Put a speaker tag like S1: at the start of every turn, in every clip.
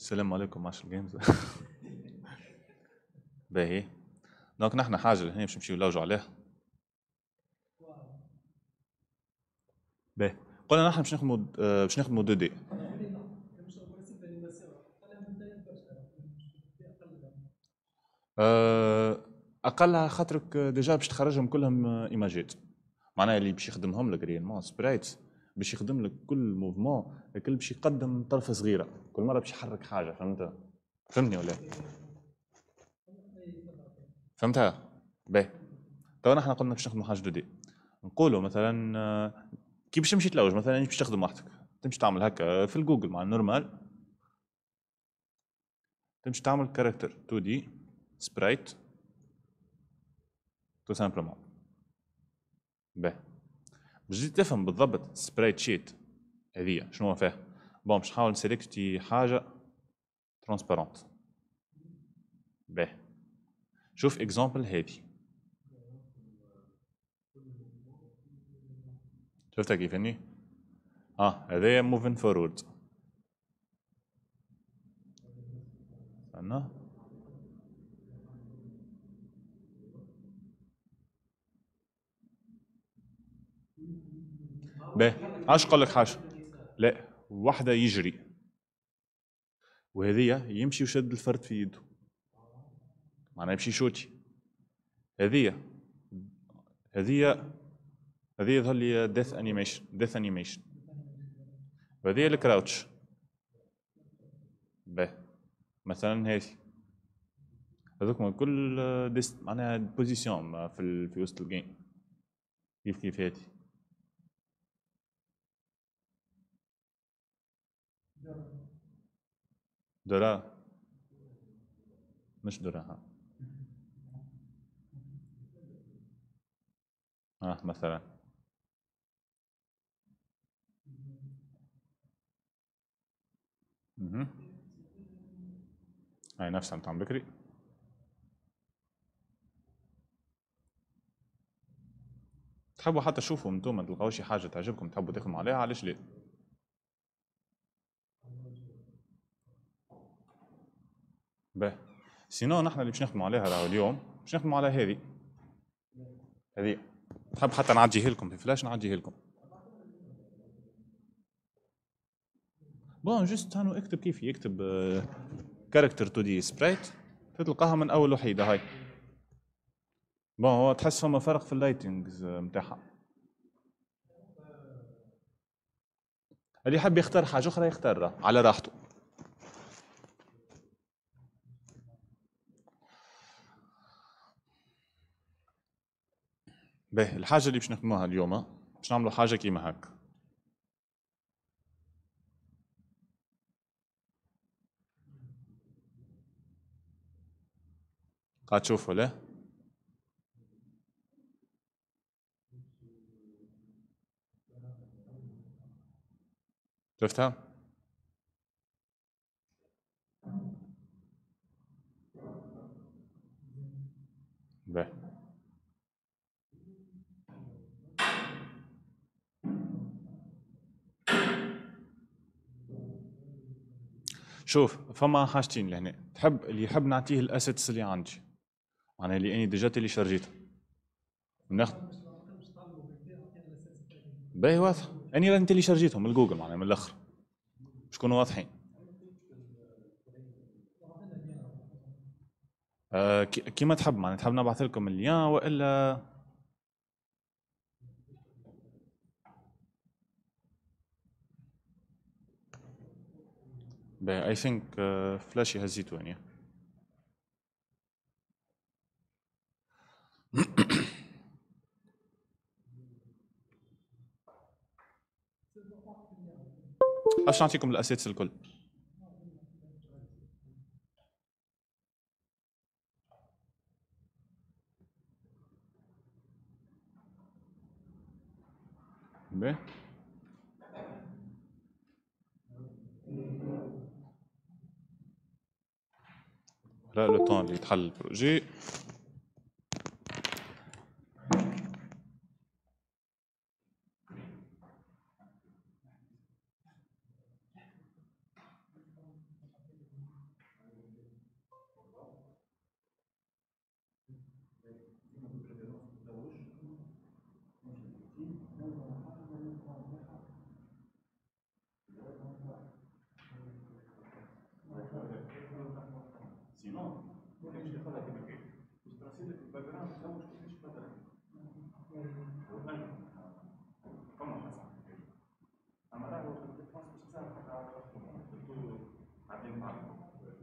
S1: السلام عليكم معاشر الجيمز. باهي. دونك نحن حاجه لهنا باش نمشيو نلوجوا عليها. باهي. قلنا نحن باش نخدموا 2 دي. اقلها خاطرك ديجا باش تخرجهم كلهم ايماجات. معناها اللي باش يخدمهم لك ريالمون سبرايت باش يخدم لك كل موفمون، الكل باش يقدم طرفه صغيره، كل مره باش يحرك حاجه. فهمتني ولا؟ فهمتها. باهي. تو نحن قلنا باش نخدموا حاجه 2 دي. نقولوا مثلا كي باش تمشي تلوج مثلا باش تخدم وحدك، تمشي تعمل هكا في الجوجل مع النورمال، تمشي تعمل كاركتر 2 دي سبرايت تو سامبلومون. باهي. باش تجي تفهم بالضبط سبرايت شيت هذيا شنو فيها. بون باش نحاول نسيليكتي حاجه ترانسبارونت. باهي. شوف اكزامبل هذي، شفتها كيف اني هذايا موفين فورورد. استنى. باهي عاش قال لك حاجه. لا، واحده يجري وهذيا يمشي وشد الفرد في يده، معناها يمشي شوتي. هذيا هذيا هذيا يظهر لي ديث انيميشن وهذيا الكراوتش. باهي. مثلا هذه هذوك كل معناها بوزيسيون في وسط الجيم. كيف هذه دورا، مش دورا مثلا هاي نفسها متاع بكري. تحبوا حتى تشوفوا انتم ما تلقاوش شي حاجه تعجبكم تحبوا تخدموا عليها، علاش ليه؟ باهي. سينو نحن اللي باش نخدموا عليها راهو اليوم باش نخدموا على هذه تحب حتى نعديه لكم في فلاش نعديه لكم. بون جست هانو اكتب كيف يكتب كاركتر 2 دي سبرايت تلقاها من اول وحيده هاي. بون هو تحس فما فرق في اللايتنجز نتاعها. اللي يحب يختار حاجه اخرى يختارها على راحته. باهي. الحاجه اللي باش نخدموها اليوم باش نعملوا حاجه كيما هاك. قاعد تشوفوا لا؟ شفتها؟ باهي. شوف فما حاجتين لهنا، اللي يحب نعطيه الاسيتس اللي عندي، معناها اللي اني ديجا تيلي شارجيتها ناخذ. باهي واضح، اني راني تيلي شارجيتهم من جوجل معناها من الاخر شكونوا واضحين. كيما تحب، معناها تحب نبعث لكم اللين والا؟ باهي اي ثينك فلاشي هزيتو يعني. باش نعطيكم الاسيتس الكل. باهي. لا لو طون اللي يتحل البروجي. سينو ممكن تاخذها كيف كيف بس ترسيلك الباك جراوند لو مش كنتش مثلا فما حسن اما راه لو خديت خاص مش سهل حتى على عادين معاكم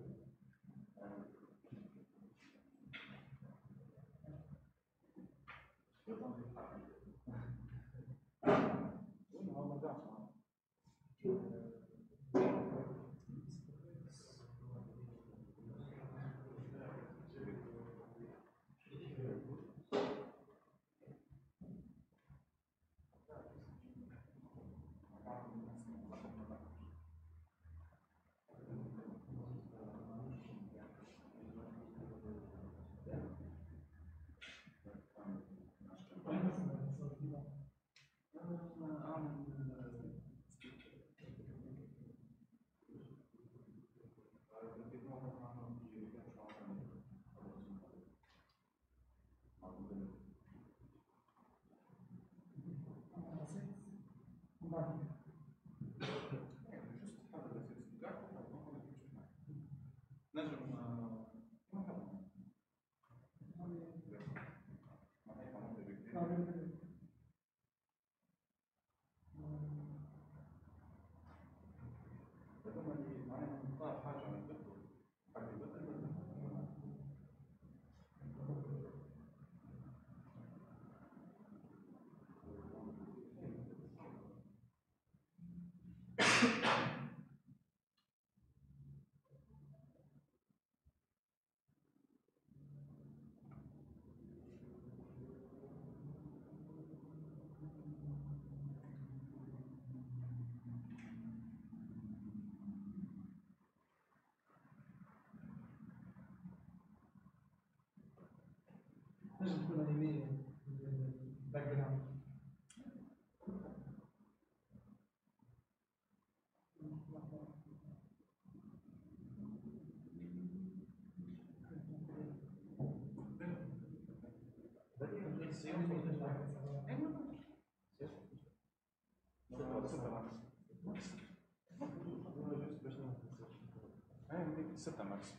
S2: لازم تكون انيميشن باك جراوند.
S1: ستة ماكس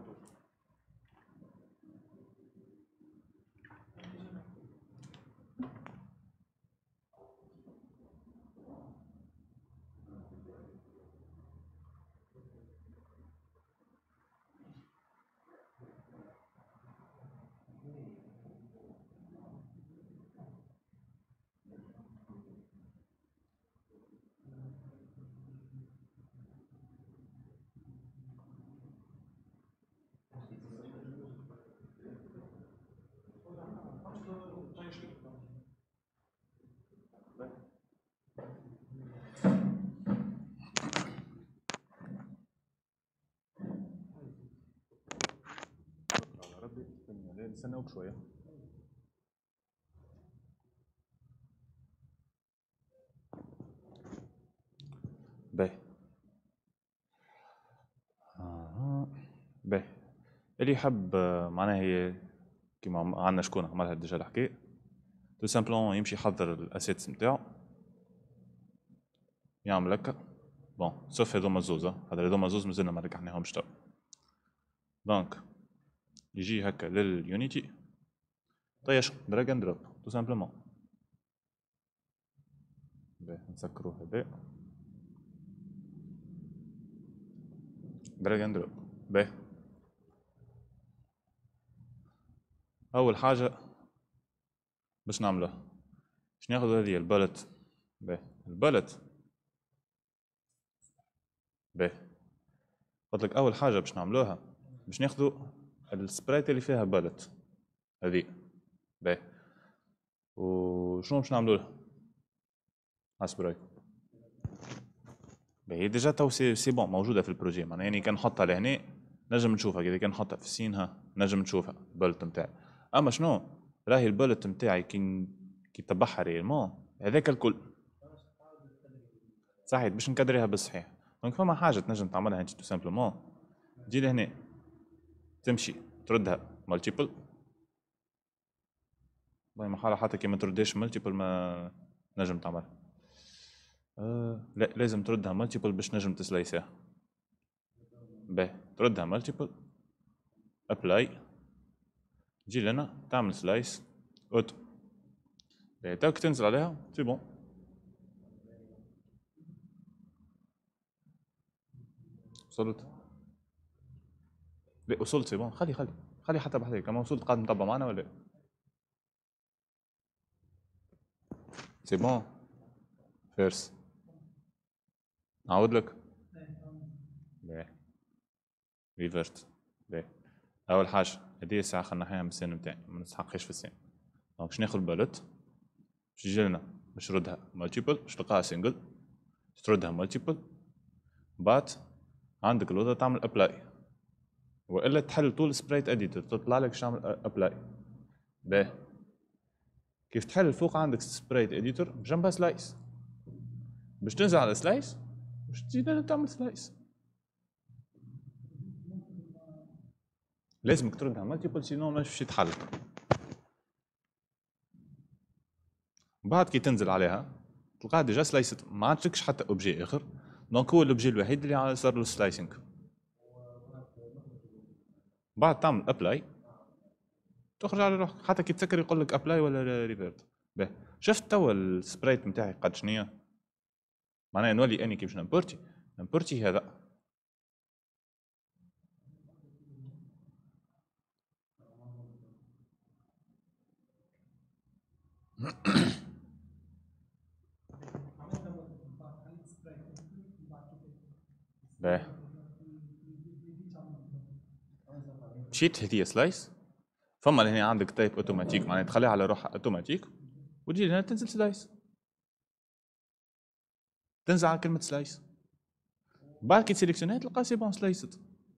S1: نستناوك شوية. باهي باهي اللي يحب معناها هي كيما عندنا شكون عملها ديجا الحكاية تو سامبلون يمشي يحضر الاسيتس نتاعو يعمل هكا بون سوف هذوما زوز هذوما زوز مازلنا ما رجعناهمش تو دونك يجي هكا لليونيتي طيش دراج اند دروب تو سامبلومون باهي نسكرو هذا دراج اند دروب باهي اول حاجه باش نعملوها باش ناخذ هذه البالت باهي البالت باهي قلت لك اول حاجه باش نعملوها باش ناخذوا السبرايت اللي فيها بالت هذه باهي وشنو باش نعملوا لها اسبراي باهي ديجا تو سي بون موجوده في البروجي معناها يعني كان نحطها لهنا نجم نشوفها اذا كان نحطها في سينها نجم نشوفها البلت نتاعي اما شنو راهي البلت نتاعي كي تبعها ريالمون هذاك الكل صحيح باش نكدريها بالصحيح دونك فما حاجه تنجم تعملها انت تو سامبلومون تجي لهنا تمشي تردها مالتيبل باهي محالة حتى كي ما تردهاش مالتيبل ما نجم تعملها لا لازم تردها مالتيبل باش نجم تسلايسها باهي تردها مالتيبل ابلاي، تجي لنا تعمل سلايس اوتو، توك تنزل عليها سي بون. وصلت؟ لا وصلت سي بون، خلي حتى بحذاك كمان وصلت قاعد مطبع معنا ولا سي بون. فيرس نعاود لك. باهي ريفرت. باهي اول حاجه هذه الساعه خلينا نحيها من السن نتاعي، ما نستحقش في السن. دونك باش ناخذ بالوت، باش يجي لنا باش نردها مالتيبل، باش تلقاها سنجل، باش تردها مالتيبل، بعد عندك الوضع تعمل ابلاي، والا تحل طول سبرايت اديتور تطلع لك شامل ابلاي. باهي كيف تحل فوق عندك سبرايت اديتور بجنبها سلايس، باش تنزل على سلايس باش تزيد تعمل سلايس. لازمك تردها مالتيبل سينو مش باش يتحل. بعد كي تنزل عليها تلقاها ديجا سلايست، ما عادش حتى اوبجي اخر، دونك هو الاوبجي الوحيد اللي صار له سلايسنج. بعد تعمل ابلاي تخرج على روحك، حتى كي تسكر يقول لك ابلاي ولا ريفيرت. باهي شفت توا السبرايت نتاعي قد شنيا معناها نولي اني كي باش نمبورتي هذا. باهي مشيت هدية سلايس، فما هنا عندك تايب اوتوماتيك معناها تخليها على روحها اوتوماتيك، وتجي هنا تنزل سلايس، تنزل على كلمة سلايس، بعد كي تسيليكسيونها تلقى سي بون سلايست.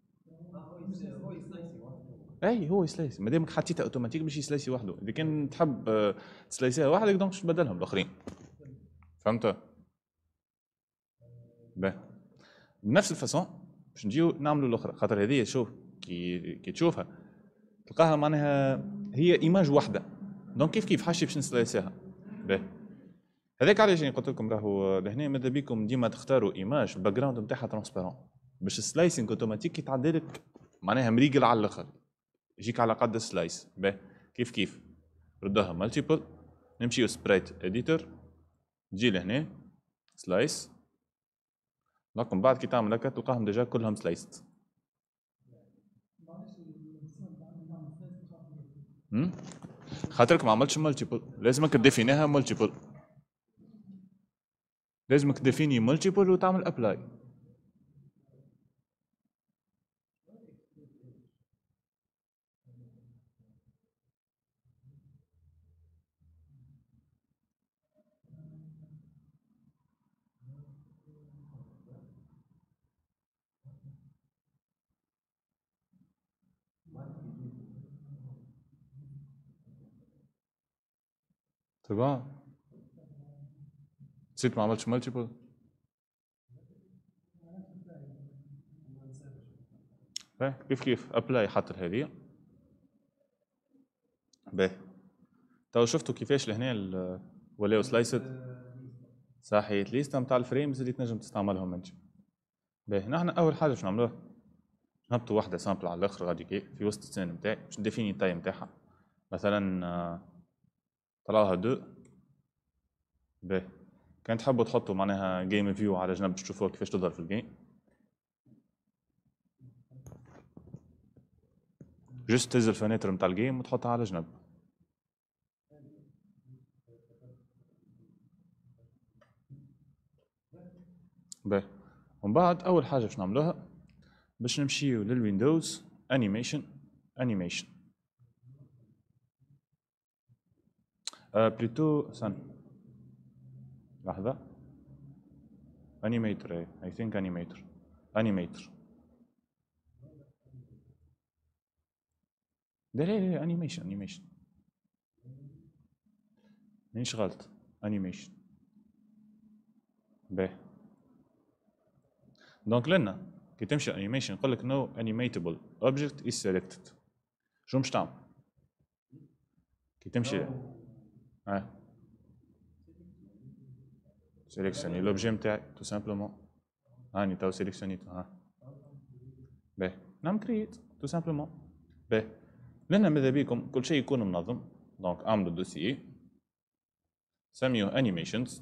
S1: اي هو يسلايسي ما دامك حطيتها اوتوماتيك باش يسلايسي وحده، اذا كان تحب تسلايسيها وحدك دونك باش تبدلهم الاخرين. فهمت؟ باهي بنفس الفاسون باش نجيو نعملوا الاخرى، خاطر هذه شوف كي تشوفها تلقاها معناها هي ايماج واحده، دونك كيف حاجه باش نسلايسيها. باهي هذاك علاش انا قلت لكم راهو لهنا ماذا بيكم ديما تختاروا ايماج الباك جراوند نتاعها ترونسبيرون، باش السلايسينغ اوتوماتيك يتعدى لك معناها مريقل على الاخر، يجيك على قد السلايس. باهي كيف ردوها مالتيبل، نمشيو سبرايت اديتور، تجي لهنا سلايس، لكن بعد كي تعمل هكا تلقاهم ديجا كلهم سلايست. خاطرك ما عملتش مالتيبل، لازمك تديفينيها مالتيبل، لازمك تديفيني مالتيبل وتعمل ابلاي. تمام نسيت ما عملتش مالتيبل. كيف ابلاي حط هذه. باهي تو شفتوا كيفاش لهنا ولاو سلايسد صحيت ليست نتاع الفريمز اللي تنجم تستعملهم انت. باهي نحن اول حاجه باش نعملوها نهبطوا واحده سامبل على الاخر غادي كي في وسط السين نتاعي باش نديفيني التايم نتاعها، مثلا طلعوها 2. باهي كان تحبوا تحطوا معناها جيم فيو على جنب باش تشوفوها كيفاش تظهر في الجيم، جست تهز الفناتر نتاع الجيم وتحطها على جنب. باهي ومن بعد اول حاجه باش نعملوها باش نمشيو للويندوز انيميشن بليتو سن لحظه انيميتر اي ثينك انيميتر لا انيميشن مانيش غلط انيميشن. باهي دونك لنا كي تمشي انيميشن يقول لك نو انيميتابل اوبجكت از سيلكتد، شنو باش تعمل كي تمشي سيليكسيوني لوبجي نتاعي تو سامبلومون، هاني تو سيليكسيونيتو باهي نعمل كرييت تو سامبلومون. باهي لنا ماذا بيكم كل شيء يكون منظم. دونك اعملوا دوسيي سميوه انيميشنز.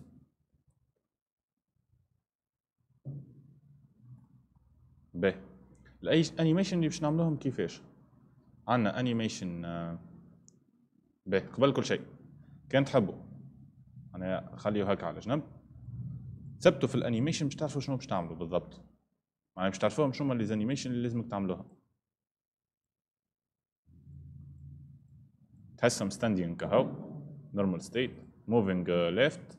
S1: باهي الاي انيميشن اللي باش نعملوهم كيفاش؟ عندنا انيميشن باهي قبل كل شيء كان تحبوا انا خليه هكا على جنب، ثبتوا في الانيميشن باش تعرفوا شنو باش تعملوا بالضبط، معناها باش تعرفوهم شنو هما لي انيميشن اللي لازمك تعملوها. تحسهم ستاندينغ كهو normal state moving left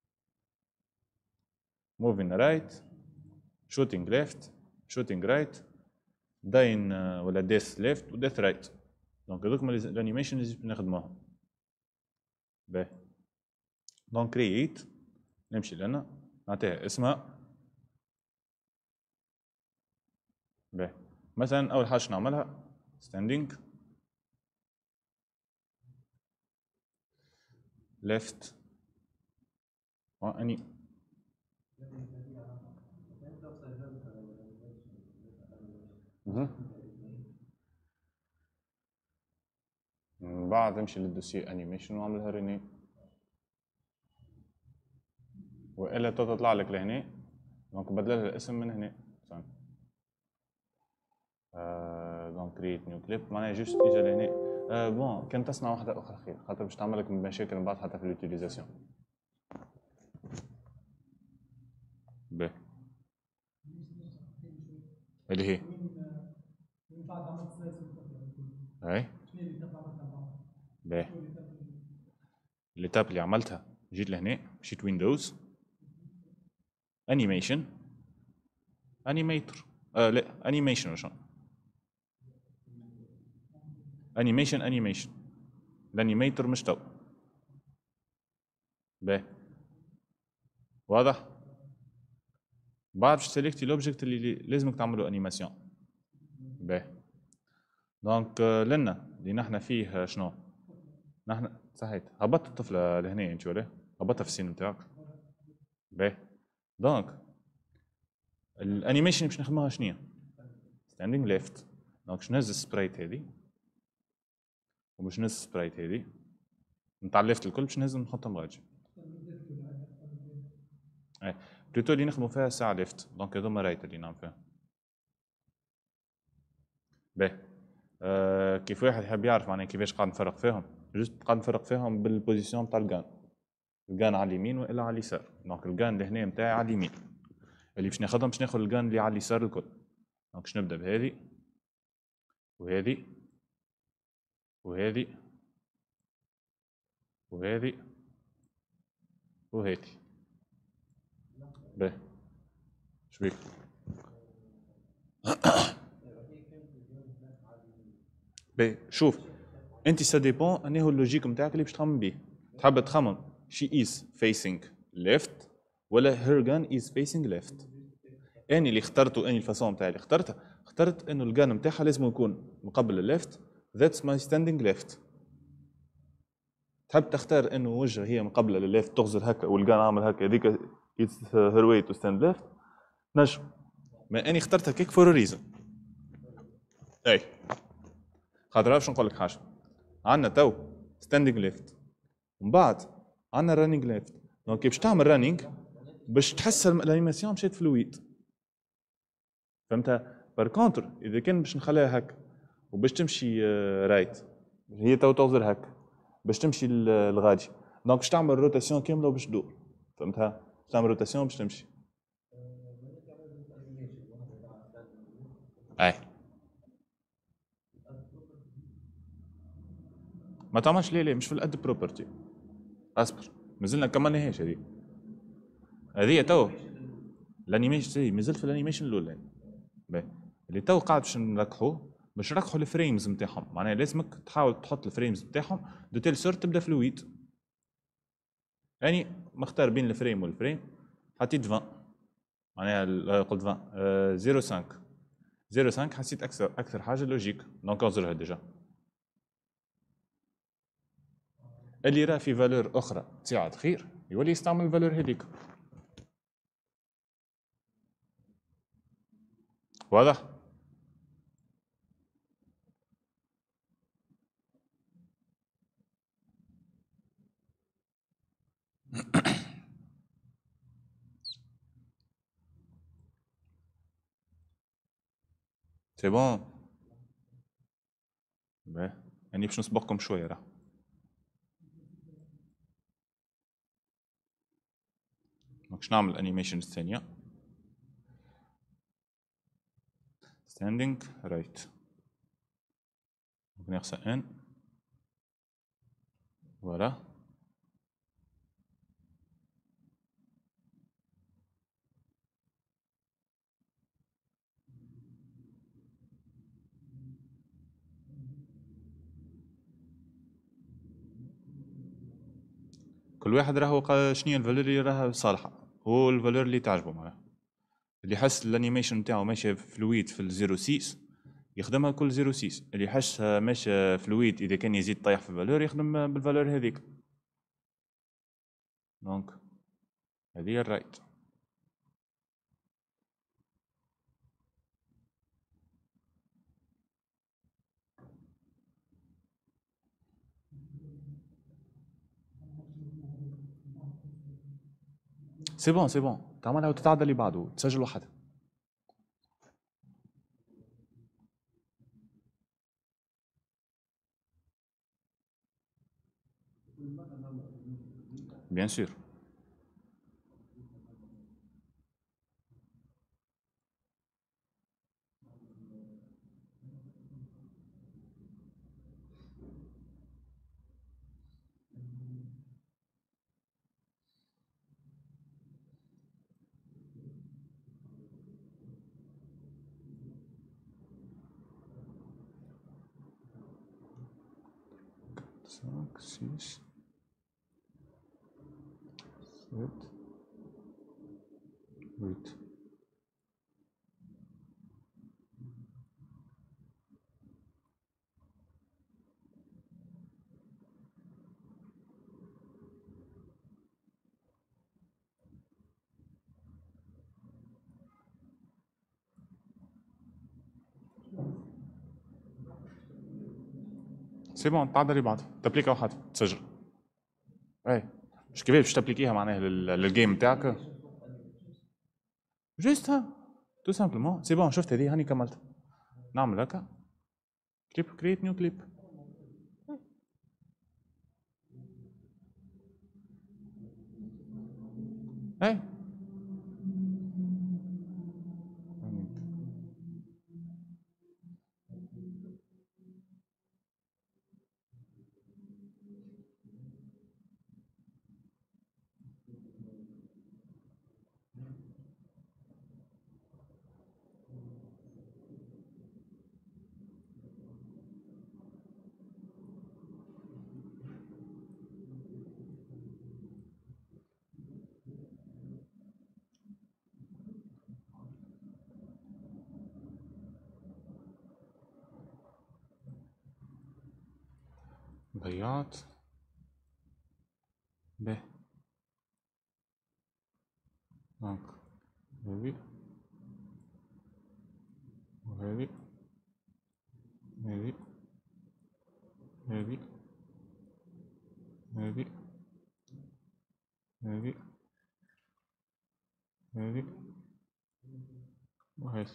S1: moving right shooting left shooting right dying ولا death left و death right. دونك هذوك هما الانيميشن اللي نخدموهم. باهي دونك كرييت نمشي لنا نعطيها اسمها. باهي مثلا اول حاجه نعملها standing left اني من بعد امشي للدوسي انيميشن واعملها ريني، والا تطلع لك لهنا دونك بدل لها الاسم من هنا. دونك كريت نيو كليب معناها جوست اجا لهنا. بون كان تصنع واحده اخرى خير خاطر باش تعمل لك مشاكل من بعد حتى في اليوتيليزاسيون. باهي اللي هي اي باهي الإتاب اللي عملتها جيت لهنا مشيت ويندوز انيميشن انيميتر لا انيميشن وشو انيميشن الانيميتر مش تو. باهي واضح. بعد باش سيليكتي لوبجيكت اللي لازمك تعملوا انيماسيون. باهي دونك لنا اللي نحن فيه شنو نحن صحيت هبطت الطفله لهنا انت ولا هبطها في السين نتاعك. باهي دونك الانيميشن باش نخدموها شنو هي؟ ستاندينغ ليفت. دونك باش نهز السبرايت هذه وباش نهز السبرايت هذه نتاع الليفت الكل باش نهزهم نحطهم غادي. اي بلوتو اللي نخدموا فيها ساعه ليفت دونك هذوما رايت اللي نعمل فيها. باهي كيف واحد يحب يعرف معناها كيفاش قاعد نفرق فيهم جست قاعد نفرق فيهم بالبوزيسيون تاع الجان على اليمين والا على اليسار. دونك الجان لهنا نتاعي على اليمين اللي باش ناخذهم باش ناخذ الجان اللي على اليسار الكل. دونك باش نبدا بهذه وهذه وهذه وهذه وهذه. باهي شبيك باهي شوف انت سا ديبون انه اللوجيك نتاعك اللي باش تخمم بيه. تحب تخمم شي از فيسينغ ليفت ولا هير جان از فيسينغ ليفت. اني اللي اخترته اني الفاسون نتاعي اللي اخترت انه الجان نتاعها لازم يكون مقابل الليفت. ذاتس ماي ستاندينغ ليفت. تحب تختار انه وجه هي مقابله للليفت تغزر هكا والجان عامل هكا هذيك هير واي تو ستاند ليفت نجم. ما اني اخترتها كيك فور ريزن. اي خاطر باش نقول لك حاجه عندنا تو ستاندينغ ليفت ومن بعد عندنا رانينغ ليفت. دونك باش تعمل رانينغ باش تحس الانيماسيون مشات فلويد فهمتها. بار كونتر اذا كان باش نخليها هكا وباش تمشي رايت هي تو تغزر هكا باش تمشي الغادي دونك باش تعمل روتاسيون كامله وباش تدور فهمتها. باش تعمل روتاسيون باش تمشي. اي ما تعملش ليه مش في الاد بروبرتي. اصبر مازلنا كملناهاش هذه تو الانيميشن مازلت في الانيميشن الاولى. باهي اللي تو قاعد باش نركحوا الفريمز نتاعهم معناها لازمك تحاول تحط الفريمز نتاعهم دو تيل سورت تبدا فلويد. يعني مختار بين الفريم والفريم حطيت 20 معناها قلت 20 0.5 حسيت اكثر حاجه لوجيك دونك انظرها ديجا. اللي راه في فالور اخرى تساعد خير يولي يستعمل الفالور هذيك. واضح. سي بون. يعني باش نسبقكم شويه راه. باش نعمل الانيميشن الثانيه. ستاندينج رايت. نغسى ان. فوالا. كل واحد راهو شنيا الفالور اللي راها صالحه، هو الفالور اللي تعجبه معناها. اللي يحس الانيميشن نتاعو ماشي فلويد في الزيرو 6 يخدمها كل زيرو 6، اللي يحس ماشي فلويد اذا كان يزيد طيح في الفالور يخدم بالفالور هذيك. دونك هذه هي الرايت. سي بون سي بون، تعملها وتتعدى اللي بعده تسجل وحدها. بيان سور. cinq, six, sept, huit. سي بون تعدى اللي بعده تابليكا وحدها تسجل. اي مش كيفاش باش تابليكيها معناها للجيم نتاعك. جوست ها تو سامبلومون. سي بون شفت هذه هاني كملت. نعمل هكا كليب كريت نيو كليب. اي ضيعت. به دونك هذه وهذه هذه هذه هذه هذه هذه وهذه.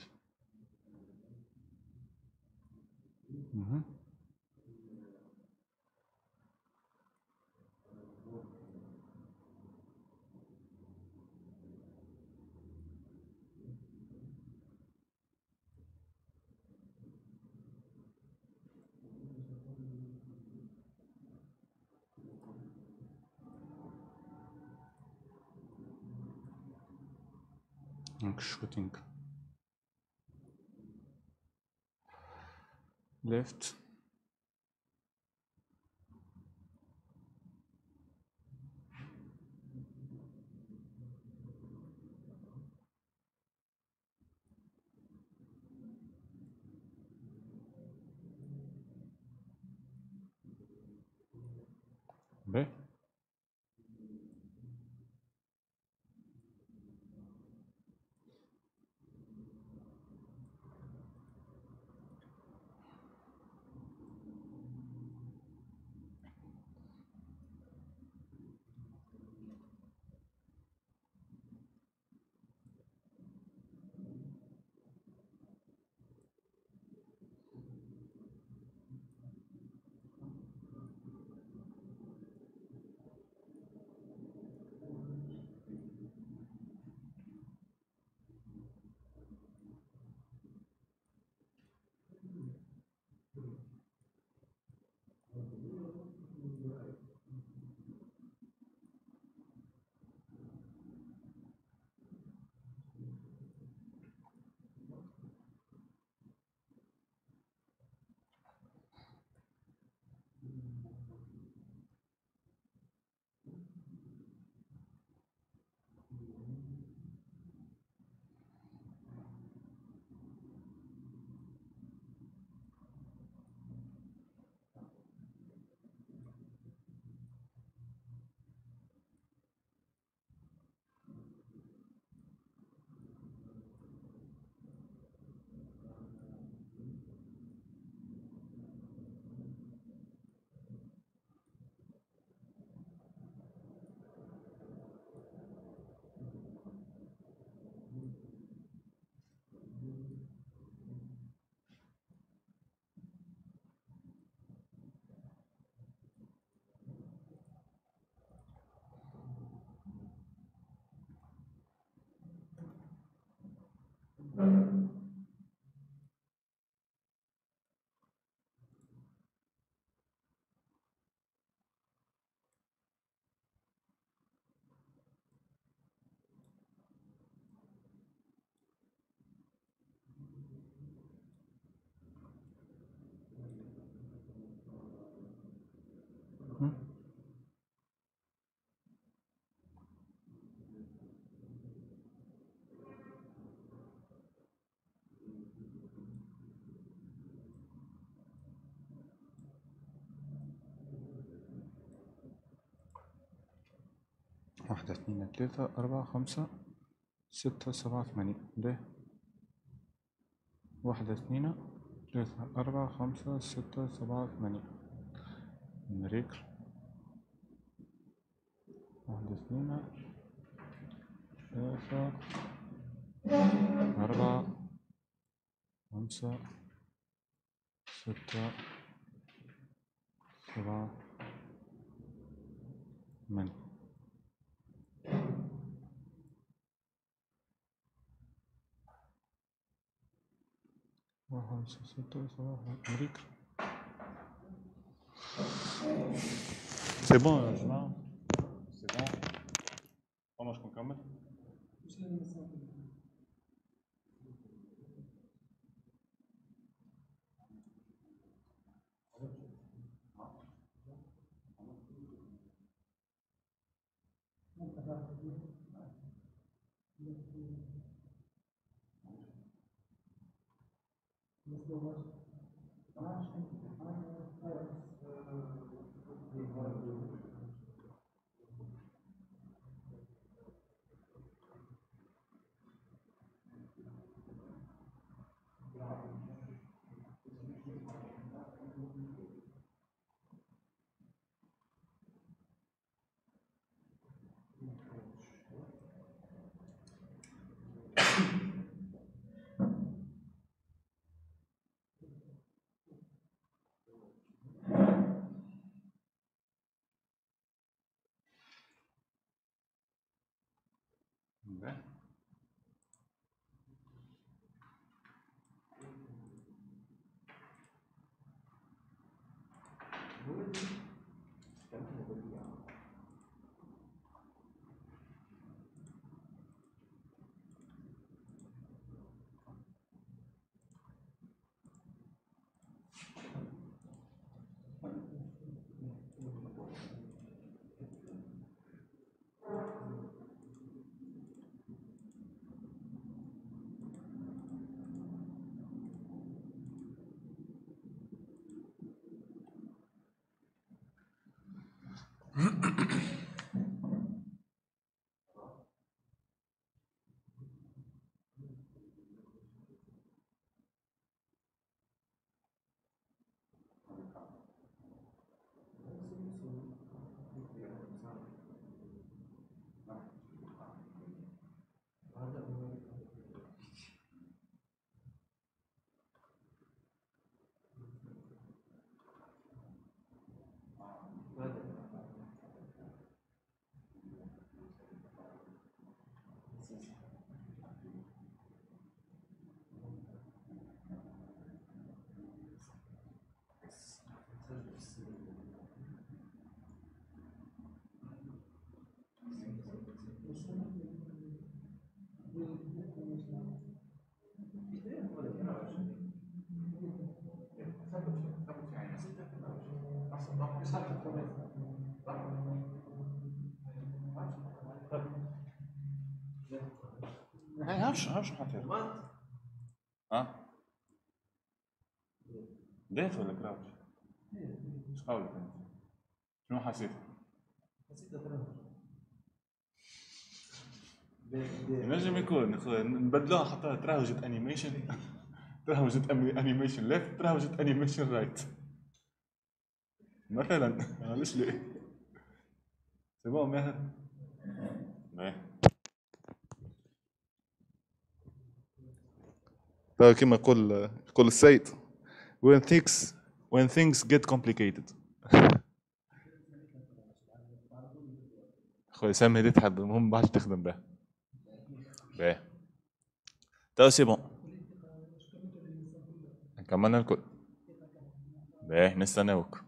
S1: دونك شوتينغ ليفت. به واحد اثنين ثلاثة أربعة خمسة ستة سبعة ثمانية. ده واحد اثنين ثلاثة أربعة خمسة ستة سبعة ثمانية. نريكل واحد اثنين ثلاثة أربعة خمسة ستة سبعة ثمانية. واحد ستة سبعة نريكل. سي بون يا جماعة، سي بون. فما شكون نكمل؟ هاش حاطط ها ديت ولا كراوش؟ ايش قولك انت؟ شنو حسيت؟ نجم يكون نبدلوها حتى تراوجت انيميشن تراوجت انيميشن ليفت تراوجت انيميشن رايت مثلا. ليش ليه؟ سي بون ماهر؟ كما يقول السيد when things get complicated. خويا سامي هذه تحب المهم ما عادش تخدم به. باهي تو سي بون كملنا الكل. باهي نستناوك.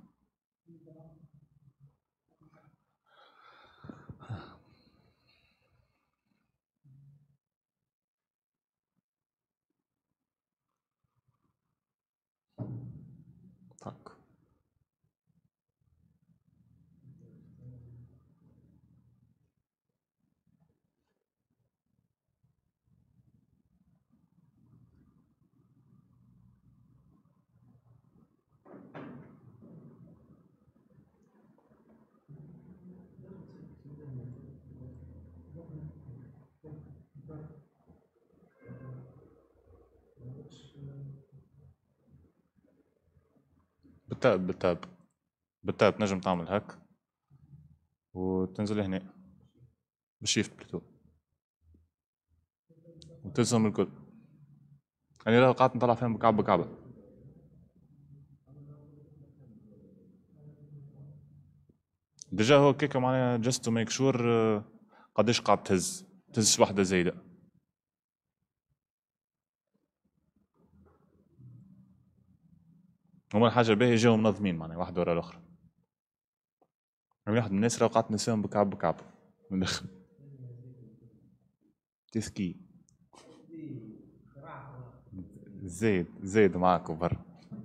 S1: طاق بالتاب نجم تعمل هاك وتنزل هنا بالشيفت بلوتو وتنسهم الكل. يعني لو قعدت نطلع فيهم بكعب بكعبة. ديجا هو كيكه معناها جست تو ميك شور قداش قاعد تهز وحده زايده. هما الحاجه باهيه جاو منظمين معناها واحده ورا الاخرى. واحد من الناس راه قعدت نساهم بكعب بكعب من الاخر. تسكي زايد معاكم برا.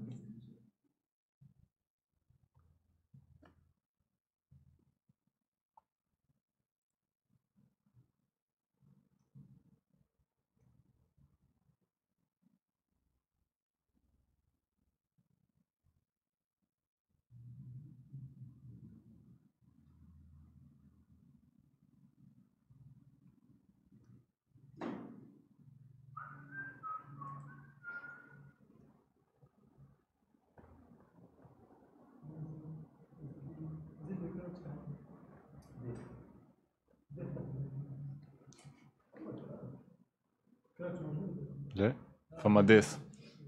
S1: ليه؟ فما ديس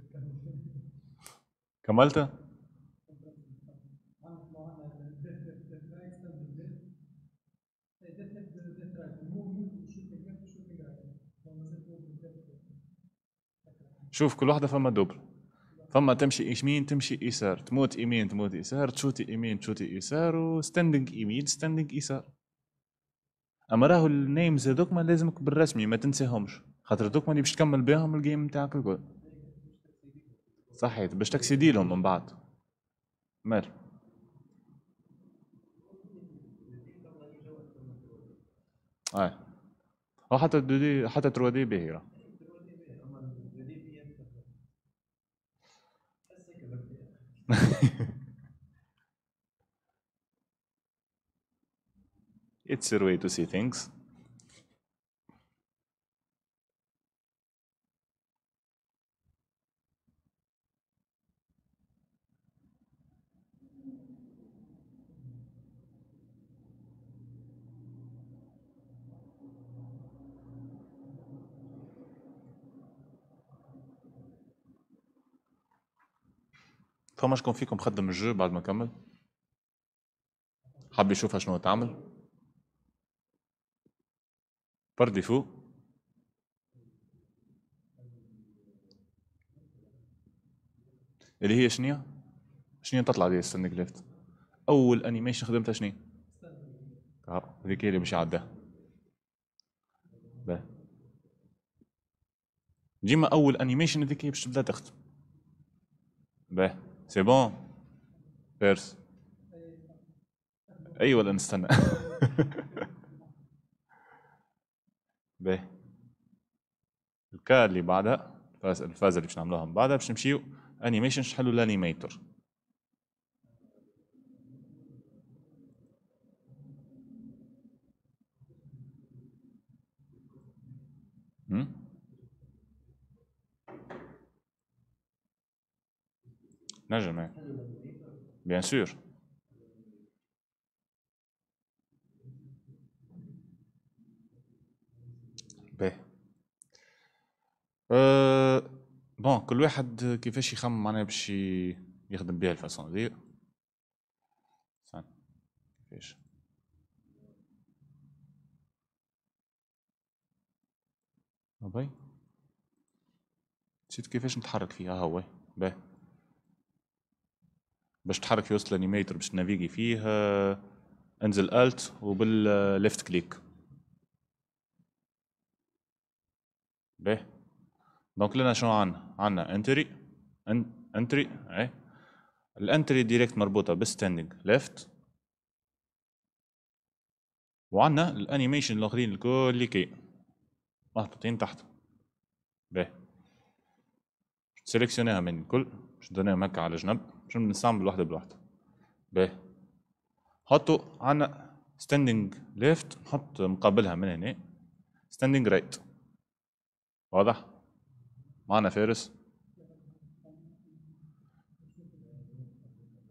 S1: كملت؟ شوف كل واحدة فما دوبل. فما تمشي يمين تمشي يسار، تموت يمين تموت يسار، تشوتي يمين تشوتي يسار، وستاندنج يمين ستاندنج يسار. اما راهو النيمز هذوك ما لازمك بالرسمي ما تنساهمش، خاطر دوك اللي باش تكمل بهم الجيم نتاعك الكل. صحيت باش تكسيدي لهم من بعد. مال اي هو حتى 2 دي حتى 3 دي باهي راه. It's your way to see things. فما شكون فيكم خدم الجو بعد ما كمل؟ حاب يشوفها شنو تعمل؟ بار ديفو اللي هي شنيا؟ شنيا تطلع دي ستاندينج ليفت. اول انيميشن خدمتها شنيا؟ هذيك هي اللي باش يعدها. باهي. ديما اول انيميشن هذيك هي باش تبدا تخدم. باهي سي بون بيرس. اي ولا نستنى؟ باهي. الكا اللي بعدها الفازه اللي باش نعملوها من بعدها باش نمشيو انيميشن نحلوا الانيميتور. نجم بيان سور. باهي. بون كل واحد كيفاش يخمم معناها باش يخدم بها الفاسون دي. استنى كيفاش باهي نسيت كيفاش نتحرك فيها هو. باهي باش تحرك في وسط الانيميتر باش تنافيجي فيه انزل الت وبالليفت كليك. باهي دونك لنا شنو عندنا انتري انتري اي الانتري ديريكت مربوطه بالستاندينج ليفت، وعندنا الانيميشن الاخرين الكل اللي كي محطوطين تحت. باهي سيليكسيونيها من الكل باش نديرهم هكا على جنب باش نستعمل واحده بواحده. باهي حطوا عندنا ستاندينج ليفت نحط مقابلها من هنا ستاندينج رايت. واضح معنا فارس؟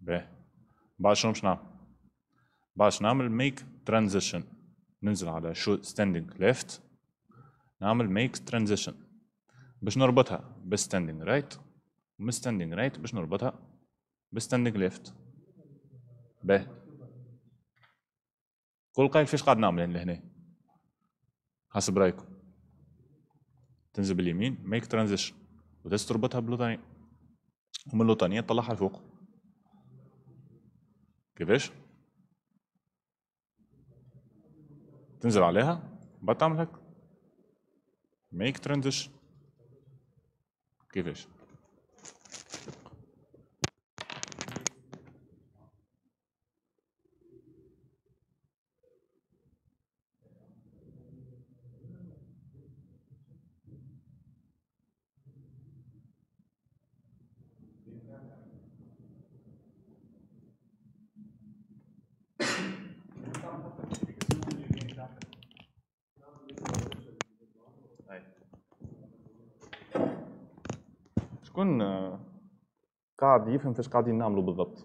S1: باهي بعد شنو باش نعمل؟ باش نعمل ميك ترانزيشن، ننزل على شو ستاندينج ليفت، نعمل ميك ترانزيشن باش نربطها بستاندينج رايت، ومن ستاندينج رايت باش نربطها بستاندينج ليفت. باهي كل قايل فيش قاعد نعمل يعني لهنا حسب رايكم. تنزل باليمين ميك ترانزيشن وتربطها باللوطانية، ومن اللوطانية تطلعها لفوق. كيفاش؟ تنزل عليها بعد تعمل هيك ميك ترانزيشن. كيفاش؟ شكون قاعد يفهم فاش قاعدين نعملوا بالضبط؟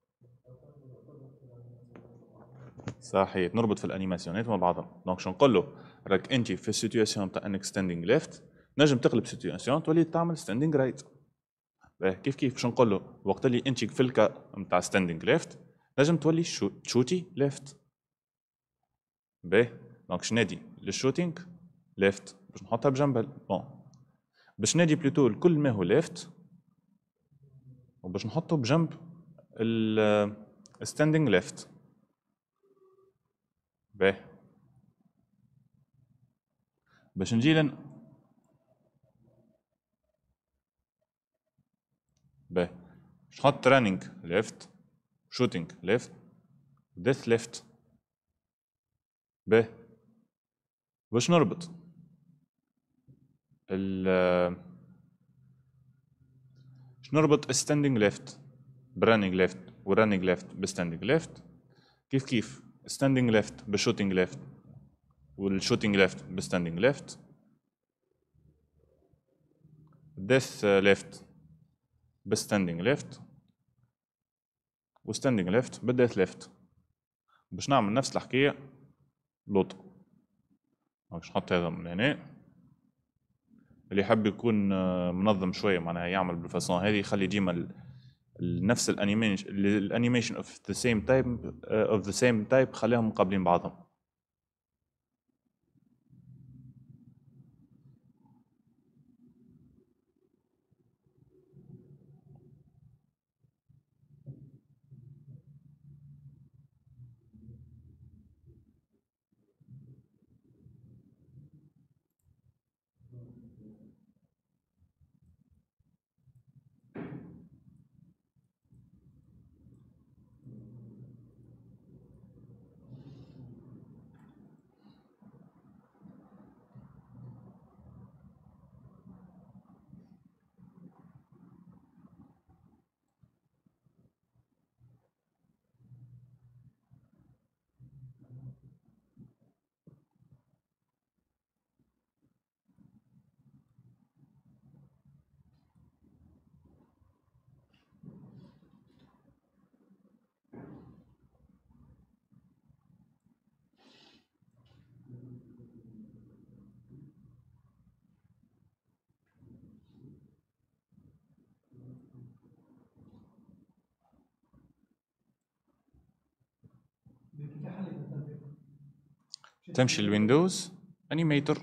S1: صحيح، نربط في الانيماسيونات مع بعضهم. دونك شو نقول له؟ راك انت في السيتوياسيون تاع انك ستاندينغ ليفت، نجم تقلب سيتوياسيون تولي تعمل ستاندينغ رايت. كيف كيف باش نقول له؟ وقت اللي انت في الكا نتاع ستاندينغ ليفت نجم تولي تشوتي ليفت. باهي دونك شنادي للشوتينغ ليفت باش نحطها بجنب بون، باش نادي بلوتو الكل ما هو ليفت وباش نحطه بجنب الستاندينغ ليفت. باهي باش نجي باهي باش نحط رانينغ ليفت، شوتينغ ليفت، ديث ليفت. باهي باش نربط باش نربط ستاندينغ ليفت برانينغ ليفت ورانينغ ليفت بستاندينغ ليفت، كيف كيف ستاندينغ ليفت بشوتينغ ليفت والشوتينغ ليفت بستاندينغ ليفت، ديث ليفت بستاندينغ ليفت وستاندينغ ليفت بالديث ليفت. باش نعمل نفس الحكايه لوطو. باش نحط هذا من هنا، اللي يحب يكون منظم شويه معناها يعمل بالفاسون هذه، يخلي ديما نفس الانيميشن اوف ذا سيم تايب اوف ذا سيم تايب خليهم مقابلين بعضهم. تمشي الويندوز انيميتر.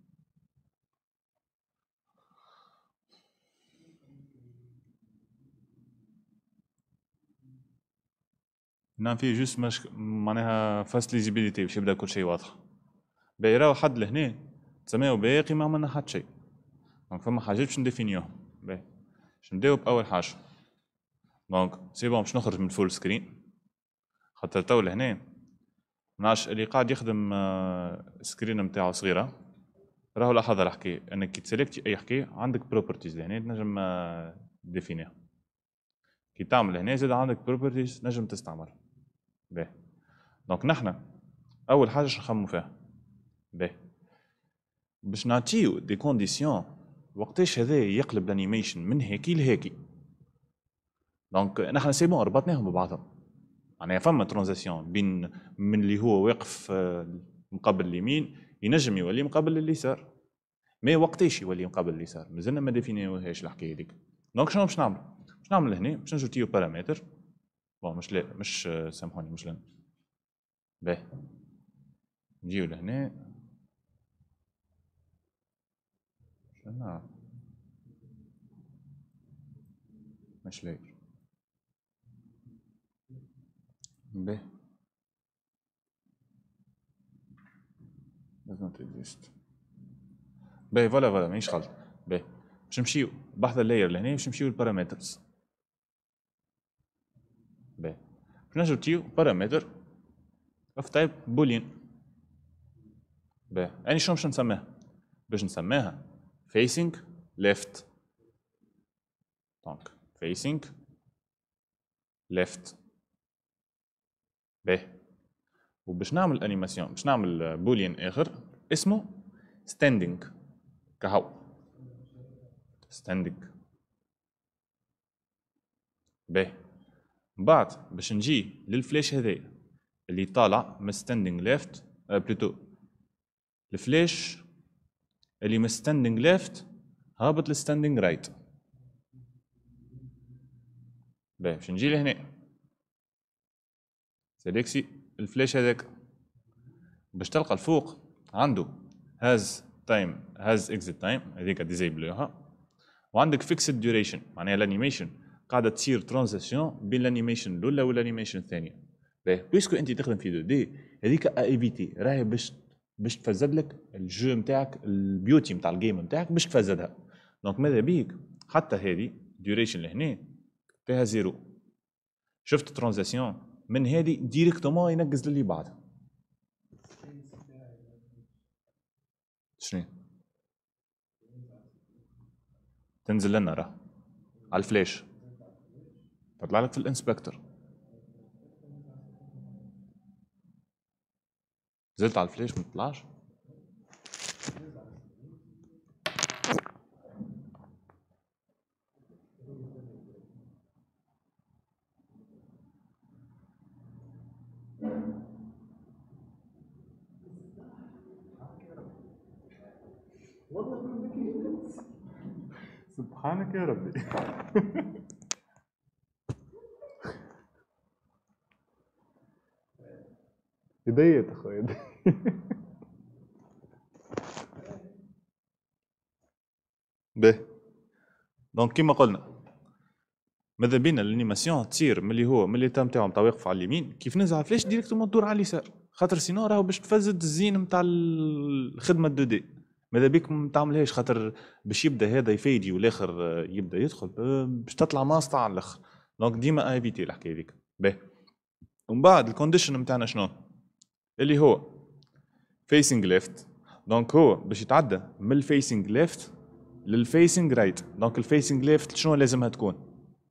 S1: نعم فيه جوست معناها فاست ليزيبيليتي باش يبدا كل شيء واضح. باهي راهو حد لهنا تسميه باقي ما عملنا حد شيء. دونك فما حاجات باش نديفينيوهم. باهي باش نبداو باول حاجه. دونك سي بون باش نخرج من فول سكرين، خاطر تو لهنا منعرفش اللي قاعد يخدم سكرين نتاعو صغيره راهو لاحظ الحكايه انك كي تسلكتي اي حكايه عندك بروبرتيز لهنا تنجم ديفينيها. كي تعمل هنا زاد عندك بروبرتيز نجم تستعمل. باهي دونك نحنا اول حاجه باش نخممو فيها. باهي باش نعطيو دي كونديسيون وقتاش هذا يقلب الانيميشن من هيكي لهيكي. دونك نحن سيبون ربطناهم ببعضهم، معناها فما ترانزيسيون بين من اللي هو واقف مقابل اليمين ينجم يولي مقابل اليسار، مي وقتاش يولي مقابل اليسار مازلنا ما ديفينيوهاش الحكايه هذيك. دونك شنو باش نعمل؟ باش نعمل هنا باش نجوتيو بارامتر، بون مش لا مش سامحوني مش لنا، باهي نجيو لهنا شنو مش لاقي، باهي does not exist، باهي فوالا ماهيش غلط، باهي باش نمشيو بحث اللاير لهنا باش نمشيو للبارامترز، باهي باش نجوتيو بارامتر اوف تايب بولين، باهي يعني شنو باش نسميها؟ باش نسميها facing left، دونك facing left، باهي وباش نعمل انيماسيون باش نعمل بولين اخر اسمه standing كهو standing، باهي من بعد باش نجي للفلاش هذايا اللي طالع من standing left بلوتو الفلاش اللي من standing left هابط لستاندينج رايت، باهي باش نجي لهنا سيليكسي الفلاش هذاك باش تلقى الفوق عنده هاز تايم هاز اكزيت تايم هذيك ديزيبلوها، وعندك فيكسد ديوريشن معناها الانيميشن قاعده تصير ترانزيسيون بين الانيميشن الاولى والانيميشن الثانيه، باهي بيسكو انت تخدم في 2 دي هذيك ايفيتي راهي باش تفزد لك الجو نتاعك البيوتي نتاع الجيم نتاعك باش تفزدها، دونك ماذا بيك حتى هذه ديوريشن لهنا فيها زيرو، شفت ترانزيسيون من هذه ديريكتومون ينقز للي بعدها شنو تنزل لنا راه على الفلاش تطلع لك في الانسبكتور، نزلت على الفلاش ما تطلعش سبحانك يا ربي هديت اخويا باهي دونك كيما قلنا ماذا بينا الانيماسيون تصير من اللي تام تاعهم تاع واقف على اليمين كيف ننزل على الفلاش ديريكتومون تدور على اليسار، خاطر سينو راهو باش تفزد الزين نتاع الخدمه 2 دي، ماذا بيك ما تعملهاش خاطر باش يبدا هذا يفيدي والاخر يبدا يدخل باش تطلع ماسطه على الاخر، دونك ديما ايفيتي الحكايه هذيك. باهي ومن بعد الكونديشن نتاعنا شنو اللي هو فيسنج ليفت، دونك هو باش يتعدى من الفيسنج ليفت للفيسنج رايت، دونك الفيسنج ليفت شنو لازمها تكون؟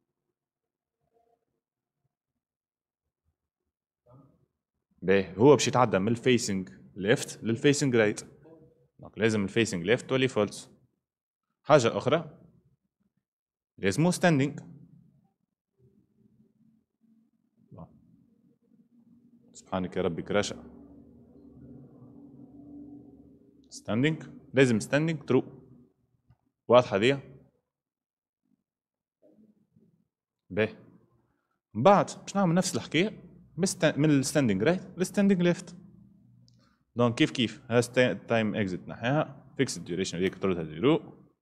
S1: باهي هو باش يتعدى من الفيسنج ليفت للفيسنج رايت، دونك لازم الفيسنج ليفت تولي فولس. حاجه اخرى لازمو ستاندينج، سبحانك يا ربي كراشة ستاندينج لازم ستاندينج ترو، واضحه دي؟ باهي من بعد باش نعمل نفس الحكايه من الستاندينج رايت للستاندينج ليفت، دونك كيف هاز تايم اكزيت نحيها فيكس الديوريشن هذيك تردها زيرو،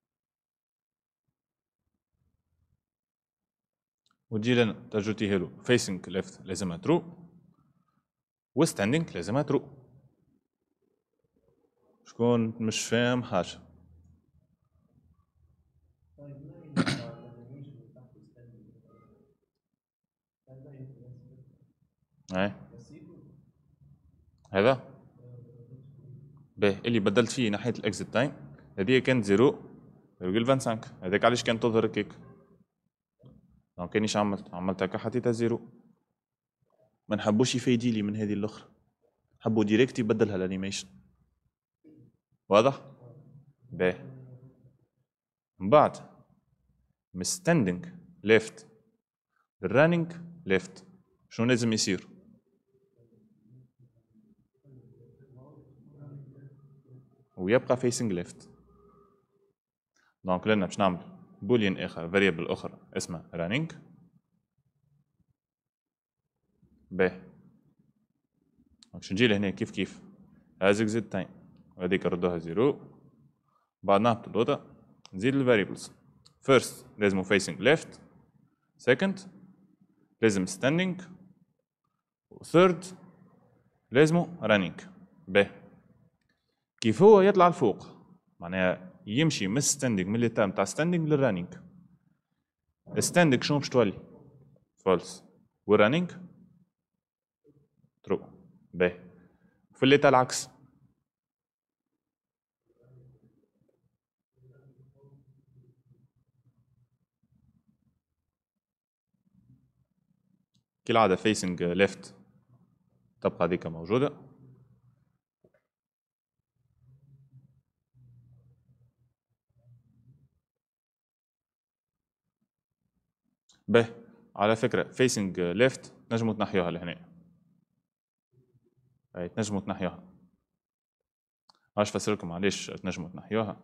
S1: وتجي لنا ترجوتيها له فيسنج ليفت لازمها ترو وستاندينج لازمها ترو. شكون مش فاهم حاجه؟ اي هذا باهي اللي بدلت فيه ناحيه الاكزيت تايم هذه كانت 0.25 هذاك علاش كانت تظهر كيك، دونك كانيش عملت هكا حطيتها زيرو، ما نحبوش يفيدي لي من هذه الاخرى، حبوا ديريكت يبدلها الانيميشن، واضح؟ باهي من بعد من ستاندينج ليفت الرانينج ليفت شنو لازم يصير؟ ويبقى فيسنج ليفت. دونك لنا باش نعمل بوليان اخر فاريبل اخرى اسمها رانينج. باهي باش نجي لهنا كيف كيف از اكزيت تايم وهذيك نردوها زيرو. بعد نهبط اللوطة نزيد الفاريبلز. فيرست لازم فيسنج ليفت، سكند لازم ستاندينج، وثيرد لازم رانينج. باهي كيف هو يطلع لفوق معناها يمشي من ستاندينج من الليتا نتاع ستاندينج للرانينج. ستاندينج شنو باش تولي؟ فولس. والرانينج ترو. باهي في الليتا العكس كالعادة فيسنج ليفت تبقى هذيك موجودة. باهي على فكرة فيسنج ليفت تنجموا تنحيوها لهنا. اي تنجموا تنحيوها. عاش فسرلكم علاش تنجموا تنحيوها.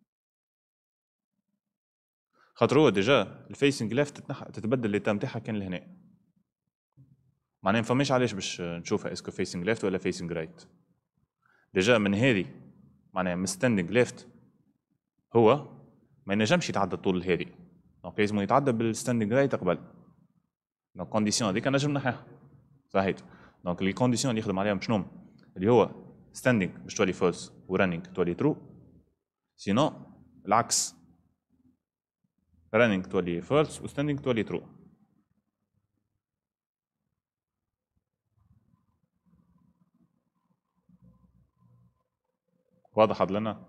S1: خاطر هو ديجا الفيسنج ليفت تتبدل الليتا نتاعها كان لهنا. معناها ما فماش علاش باش نشوفها اسكو فيسنج ليفت ولا فيسنج رايت. ديجا من هذه معناها من ستاندينج ليفت هو ما ينجمش يتعدى طول هذه. دونك لازم يتعدى بالستاندينج رايت قبل. دونك كونديسيون هذيك نجم نحيها. صحيت. دونك لي كونديسيون اللي يخدم عليهم شنو؟ اللي هو ستاندينج باش تولي فولس ورانينج تولي ترو. سينو العكس رانينج تولي فولس وستاندينج تولي ترو. واضح لنا؟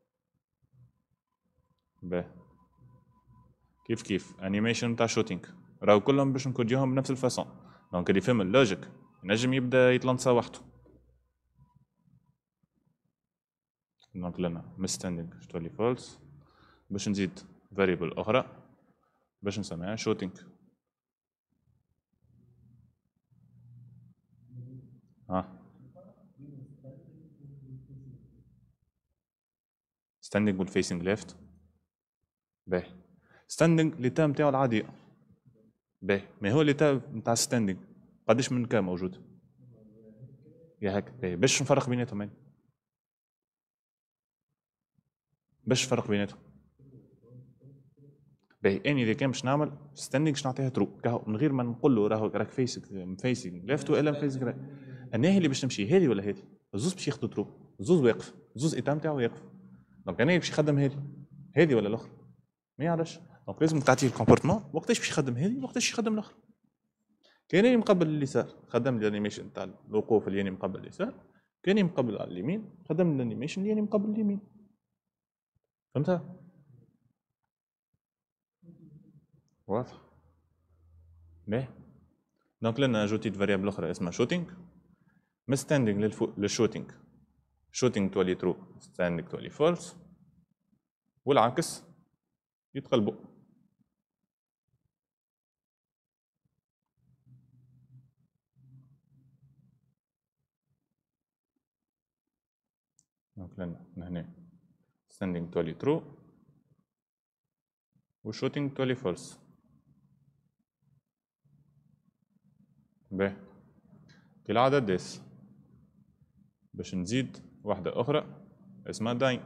S1: باهي كيف كيف انيميشن تاع شوتينج راهو كلهم باش نكوديوهم بنفس الفاسون. دونك اللي فهم اللوجيك ينجم يبدا يتلانسا وحده. دونك لنا مستندنج تولي فولس باش نزيد فاريبل اخرى باش نسميها شوتينج. ها ستاندينج والفيسنج ليفت. باهي ستاندينج ليتا نتاعو العادية. باهي ما هو ليتا نتاع ستاندينج قداش من كان موجود؟ يا هكا باهي باش نفرق بيناتهم يعني. باش نفرق بيناتهم باهي اني اذا كان باش نعمل ستاندينج باش نعطيها ترو كهو من غير ما نقول له راهو راك فيسنج ليفت ولا فيسنج رايت. انا اللي باش نمشي هذه ولا هذه؟ الزوز باش ياخذوا ترو. الزوز واقف الزوز ايتا نتاعو واقف. دونك انا باش يخدم هذه ولا الاخرى ما يعرفش. دونك لازم تعطيه الكومبورتمون وقتاش باش يخدم هذه وقتاش يخدم الاخرى. كاين اللي مقبل اليسار خدم الانيميشن تاع الوقوف اللي يعني مقبل اليسار. كاين اللي مقبل على اليمين خدم الانيميشن اللي يعني مقبل اليمين. فهمتها؟ واضح. باهي دونك لنا جوتيت فاريابل اخرى اسمها شوتينج. من ستاندينج للشوتينج شوتينج تولي ترو ستاندينج تولي فولس والعكس يتقلبوا. دونك لنا من هنا ستاندينج تولي ترو وشوتينج تولي فولس. باهي كالعادة ديس باش نزيد واحدة أخرى اسمها داين.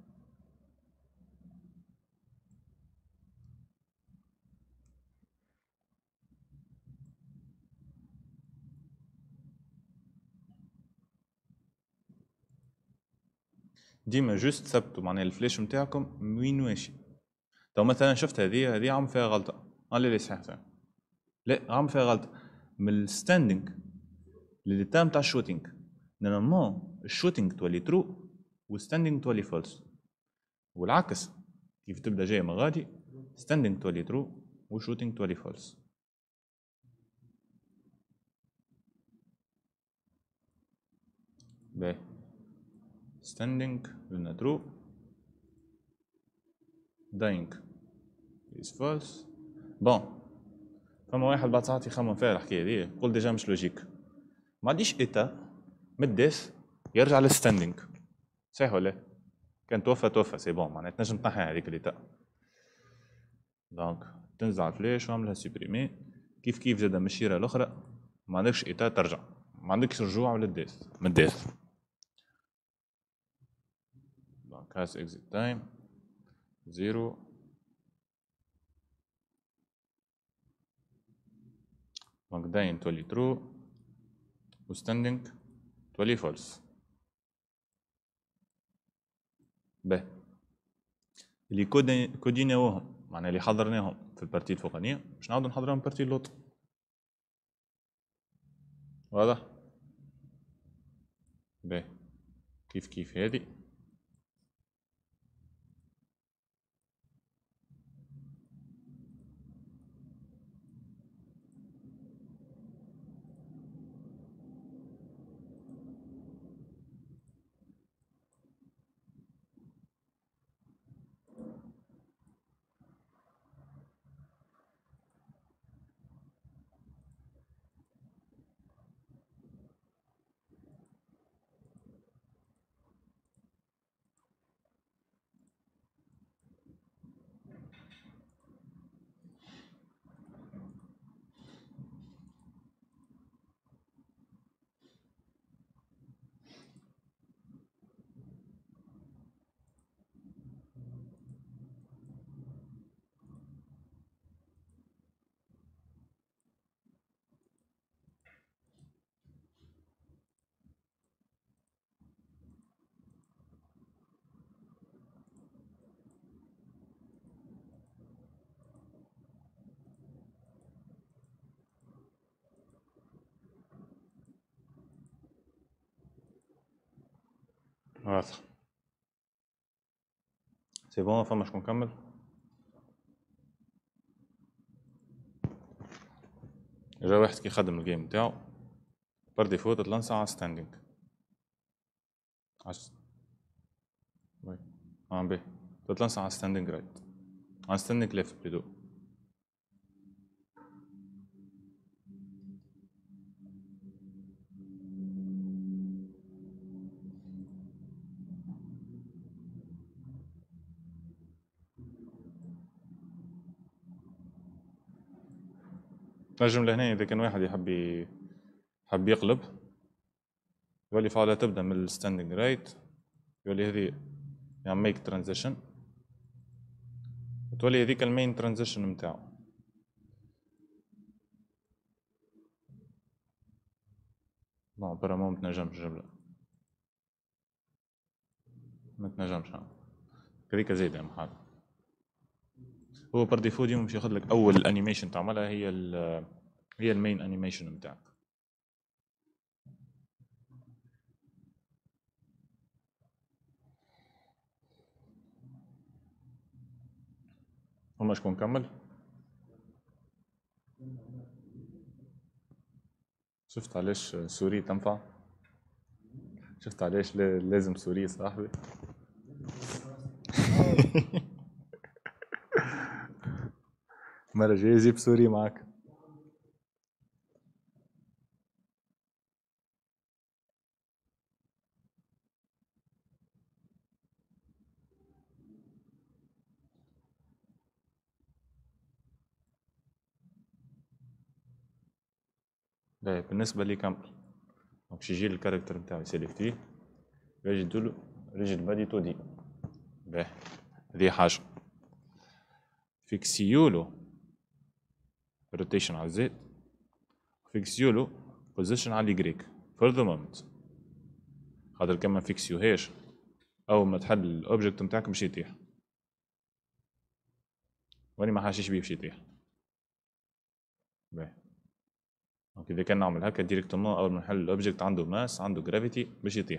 S1: ديما جوست ثبتوا معناها الفلاش نتاعكم وين ماشي. تو مثلا شفت هذه عم فيها غلطة. لا صحيح صحيح. لا عم فيها غلطة من الستاندينج للتا نتاع الشوتينج. نورمالمون الشوتينج تولي ترو والستاندينج تولي فولس والعكس كيف تبدا جاي من غادي ستاندينج تولي ترو وشوتينج تولي فولس. باهي ستاندينج لنا ترو dying is false. بون فما واحد بعد ساعات يخمم فيها الحكايه دي، يقول ديجا مش لوجيك، ما عنديش ايتا مديث يرجع للستاندينج، صحيح ولا؟ كان توفى سي بون، معناتها تنجم تنحيها هذيك الايتا. دونك تنزل على الفلاش وعملها سوبريمي، كيف زاد من الشيره الاخرى ما عندكش ايتا ترجع، ما عندكش رجوع للديث من الديث. دونك هاز اكزيت تايم 0. دونك داين تولي ترو وستاندينج تولي فولس. باهي اللي كوديناوهم معناها اللي حضرناهم في البارتي الفوقانيه باش نعاودو نحضرهم البارتي اللوطه. واضح؟ باهي كيف هذه. واضح سي بون. فما شكون كمل؟ جا واحد كي خدم الجيم نتاعو بار ديفو تتلنسى على ستاندينج وي باهي تتلنسى على ستاندينج رايت، على ستاندينج ليفت بليدو. نجم لهنا إذا كان واحد يحب يقلب يولي فعلا تبدا من الستاندينج رايت، يولي هذه يعني ميك ترانزيشن، وتولي هذيك المين ترانزيشن نتاعو. بون برا ما تنجمش جملة، ما تنجمش هذيك زايدة محال. هو بار ديفو ديما باش ياخذ لك اول انيميشن تعملها هي المين انيميشن نتاعك. هما شكون كمل؟ شفت علاش سوري تنفع؟ شفت علاش لازم سوري صاحبي؟ مرة جاي جيب سوري معك. باهي بالنسبة لي كمل. باش يجي الكاركتر نتاعو يسيليكتيه يجدولو ريجيد بادي تو دي. باهي هذه حاجة. فيكسيولو روتيشن على الزيت، فيكسيولو بوزيشن على اليجريك فور ذا مومنت، خاطر كما فيكسيوهاش أول ما تحل الأوبجكت نتاعك باش يطيح، وأني ما حاشيش بيه باش يطيح. باهي دونك إذا كان نعمل هكا ديريكتومون أول ما نحل الأوبجكت عنده ماس عنده جرافيتي باش يطيح.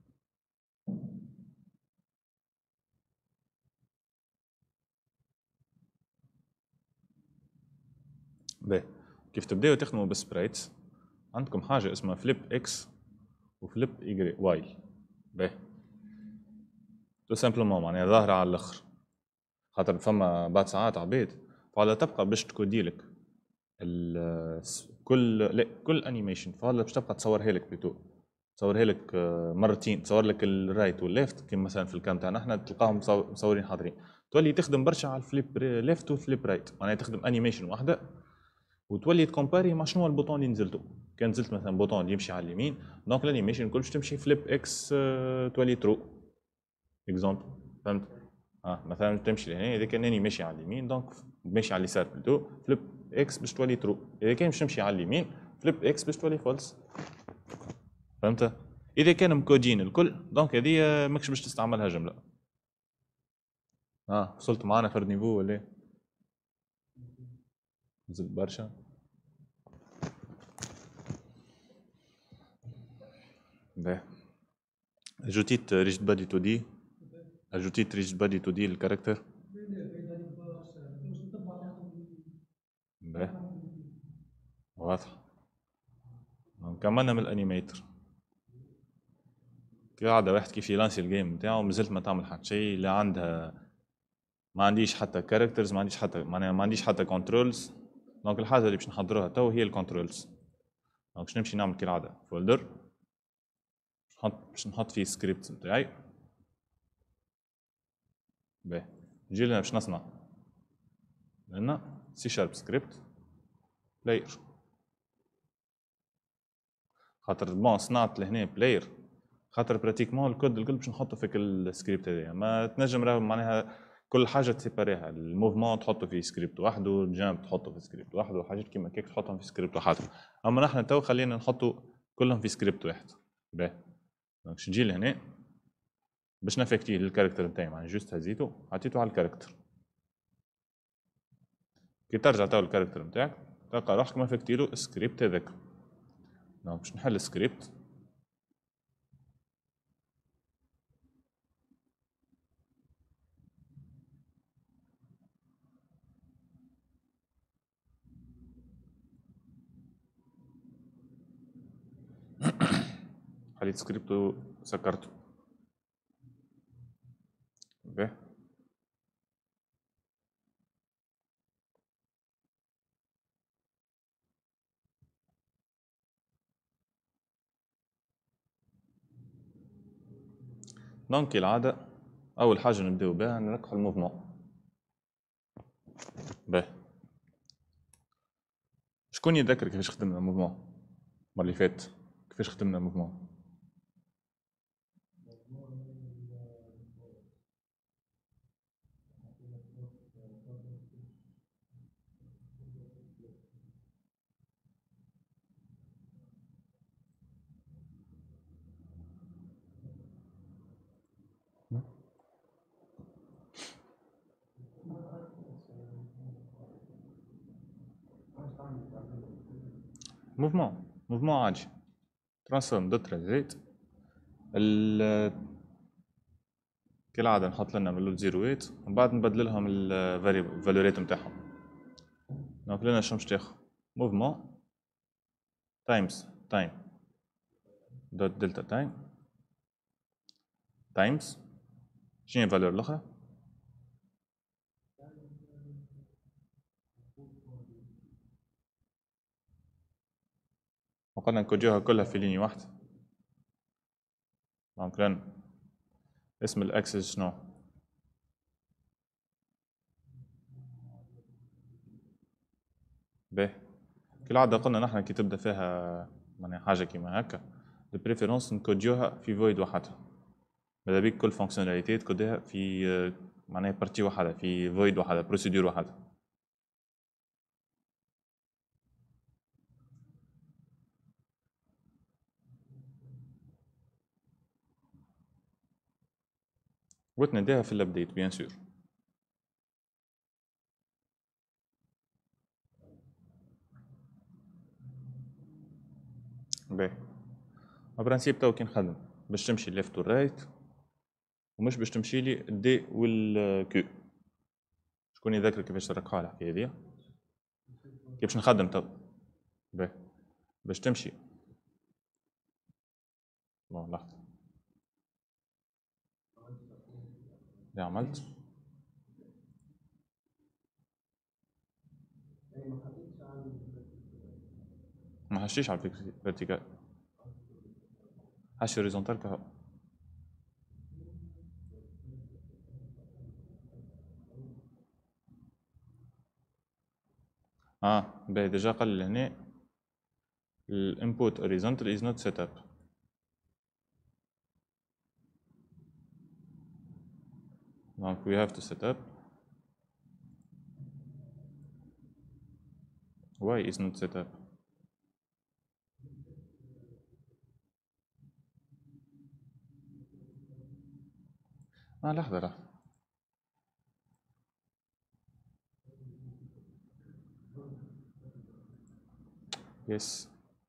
S1: باهي كيف تبداو تخدموا بالسبرايتس عندكم حاجة اسمها فليب إكس وفليب واي. باهي تو سامبلومون معناها ظاهرة على الآخر، خاطر فما بعد ساعات عباد فعلا تبقى باش تكوديلك كل انيميشن فهلا باش تبقى تصورها لك بلوتو، تصورها لك مرتين، تصور لك الرايت والليفت كيما مثلا في الكام تاعنا احنا تلقاهم مصورين حاضرين، تولي تخدم برشا على الفليب ليفت والفليب رايت، معناها تخدم انيميشن واحده وتولي تكومباري مع شنو البوطون اللي نزلته. كان نزلت مثلا بوطون اللي يمشي على اليمين دونك الانيميشن الكل باش تمشي فليب اكس تولي ترو اكزومبل، فهمت؟ مثلا تمشي لهنا اذا كان اني ماشي على اليمين دونك ماشي على اليسار بلوتو فليب اكس باش تولي ترو، اذا كان باش تمشي على اليمين فليب اكس باش تولي فولس، فهمت؟ اذا كان مكودين الكل دونك هذه ماكش باش تستعملها جمله. وصلت معانا فرد نيفو ولا إيه؟ نزلت برشا. باهي اجوتيت ريجد بادي تو دي، اجوتيت ريجد بادي تو دي الكاركتر. باهي واضح. كملنا من الانيميتر قاعدة واحد كيف يلانسي الجيم نتاعو مازلت ما تعمل حتى شيء، لا عندها ما عنديش حتى كاركترز، ما عنديش حتى معناها ما عنديش حتى كنترولز، دونك الحاجة اللي باش نحضروها تو هي الكنترولز. دونك باش نمشي نعمل كالعادة فولدر باش نحط فيه السكريبت نتاعي. باهي نجي لنا باش نصنع لنا سي شارب سكريبت بلاير، خاطر بون صنعت لهنا بلاير خاطر براتيكمون الكود الكل باش نحطه في السكريبت هذايا، ما تنجم راه معناها كل حاجه تسيباريها، الموفمون تحطه في سكريبت وحده، الجامب تحطه في سكريبت وحده، وحاجات كيما كيك تحطهم في سكريبت واحد. اما نحن تو خلينا نحطوا كلهم في سكريبت واحد. باهي دونك باش نجي لهنا باش نافكتيه للكاركتر نتاعي، معناها جوست هزيته حطيته على الكاركتر. كي ترجع تو الكاركتر نتاعك تلقى روحك ما فكتيلو السكريبت هذاك. دونك باش نحل السكريبت حليت سكريبت وسكرته. باهي دونك كالعادة أول حاجة نبداو بها نركحوا الموفمون. باهي شكون يتذكر كيفاش خدمنا الموفمون المرة اللي فاتت؟ كيفاش خدمنا الموفمون؟ موفمون عادي ترانسفورم دوت ترانزيت كالعادة نحط لنا من الاول زيروات ومن بعد نبدل لهم الفالوريت نتاعهم. دونك لنا شنو باش تاخذ موفمون تايمز تايم دوت دلتا تايم تايمز شنو هي الفالور الاخرى؟ وقلنا نكوديوها كلها في ليني واحدة. دونك لنا اسم الاكسس شنو؟ باهي كالعادة قلنا نحن كي تبدا فيها معناها حاجة كيما هكا البريفيرونس نكوديوها في فويد وحدها، ماذا بيك كل فونكسيوناليتي تكوديها في معناها بارتي وحدها في فويد وحدها بروسيدور وحدها. وتناديها في الابديت بيان سور. باهي البرانسيب تو كي نخدم باش تمشي ليفت ورايت ومش باش تمشي لي الدي والكيو. شكون يذكر كيفاش تركبها الحكايه هذيا؟ كيف باش نخدم تو؟ باهي باش تمشي بون لحظه اللي عملت ما حشيش على الفيرتيكال، حشي هوريزونتال كهو. باهي ديجا قال لي هنا الانبوت horizontal is not set up. Donc we have to set up. Why is not set up? لحظة. Yes.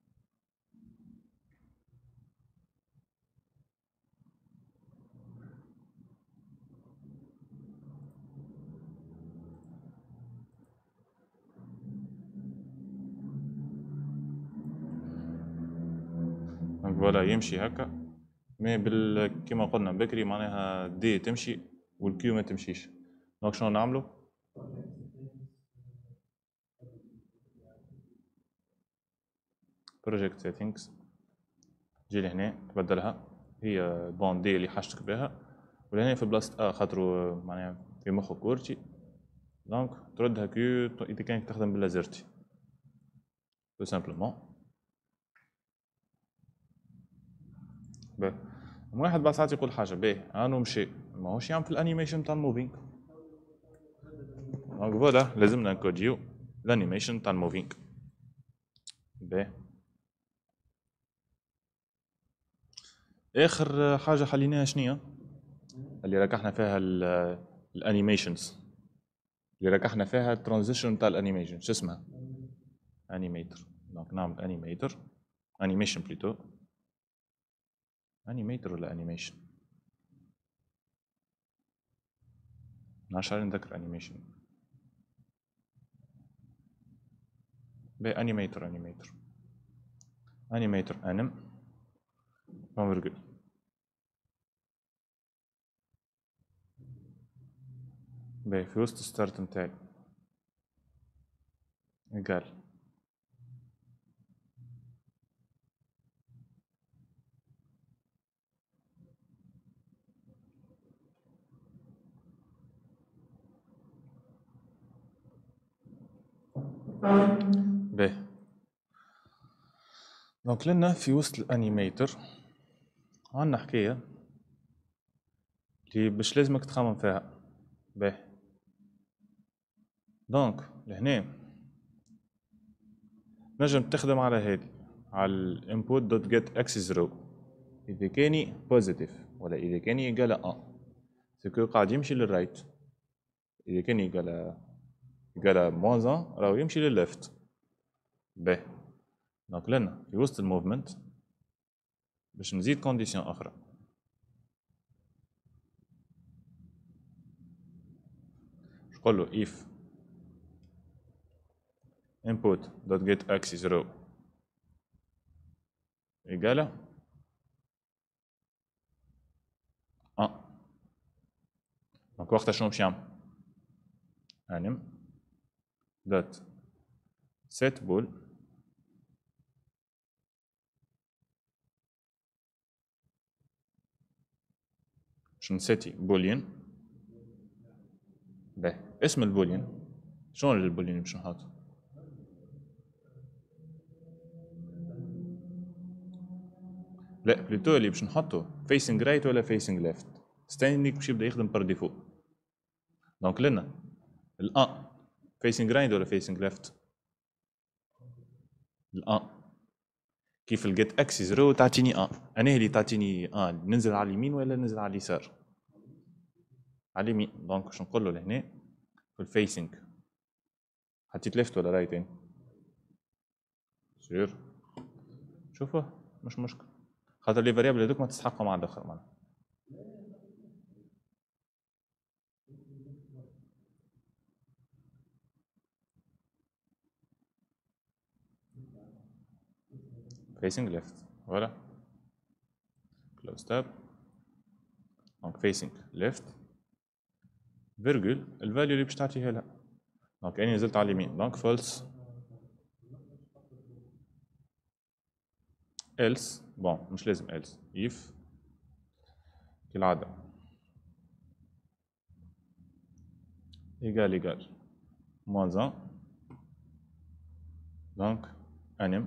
S1: Donc voilà يمشي هكا، مي كيما قلنا بكري معناها دي تمشي والكيو ما تمشيش. دونك شنو نعملو؟ بروجيكت سيتينغز، تجي لهنا تبدلها، هي بون دي اللي حاجتك بها، ولهنا في بلاصة خاطرو معناها في مخك كورتي، دونك تردها كيو إذا كانك تخدم باللازرتي تو سامبلومون. باهي واحد بعد ساعات يقول حاجة باهي أنا مشي ماهوش يعمل في الأنيميشن تاع الموفينغ. دونك فوالا لازمنا نكوديو الأنيميشن تاع الموفينغ. باهي اخر حاجه حليناها شنيا؟ اللي ركحنا فيها الانيميشنز، اللي ركحنا فيها الترانزيشن تاع الانيميشن، شو اسمها؟ انيميتر. دونك نعمل انيميتر، انيميشن بليتو، انيميتر ولا انيميشن؟ نعرفش نذكر انيميشن. انيميتر انيم كونفرجل. في وسط ستارت نتاعي ايكال باهي. دونك لنا في وسط الانيميتر عندنا حكايه اللي باش لازمك تخمم فيها. باهي دونك لهنا نجم تخدم على هذه، على الانبوت دوت جيت اكسس رو، اذا كاني بوزيتيف ولا اذا كاني يقال سكو قاعد يمشي للرايت، اذا كان يقال موان راهو يمشي للليفت. باهي دونك لنا في وسط الموفمنت باش نزيد كونديسيون اخرى، نقول له if input dot get axis row يقال دونك وقتها شنو باش يعمل؟ anim dot set bool باش نسيتي بوليان. باهي اسم البوليان شنو البوليان باش نحط؟ لا بلوتو اللي باش نحطو فيسنج رايت ولا فيسنج ليفت، ستاندينغ باش يبدا يخدم بار ديفو. دونك لنا الان فيسنج رايت ولا فيسنج ليفت؟ الان كيف الجيت اكسس رو تعطيني انا اللي تعطيني ننزل على اليمين ولا ننزل على اليسار؟ على اليمين. دونك باش نقول له لهنا في الفيسنج حطيت ليفت ولا رايت؟ سير شوفوا مش مشكل، خاطر لي فاريابل هذوك ما تستحقوا مع الاخر معناها. facing left voilà close tab. دونك facing left فيرجول الفاليو اللي باش تعطيها لها. دونك اني نزلت على اليمين دونك فولس. else بون مش لازم else if كالعادة égal moins 1 donc anim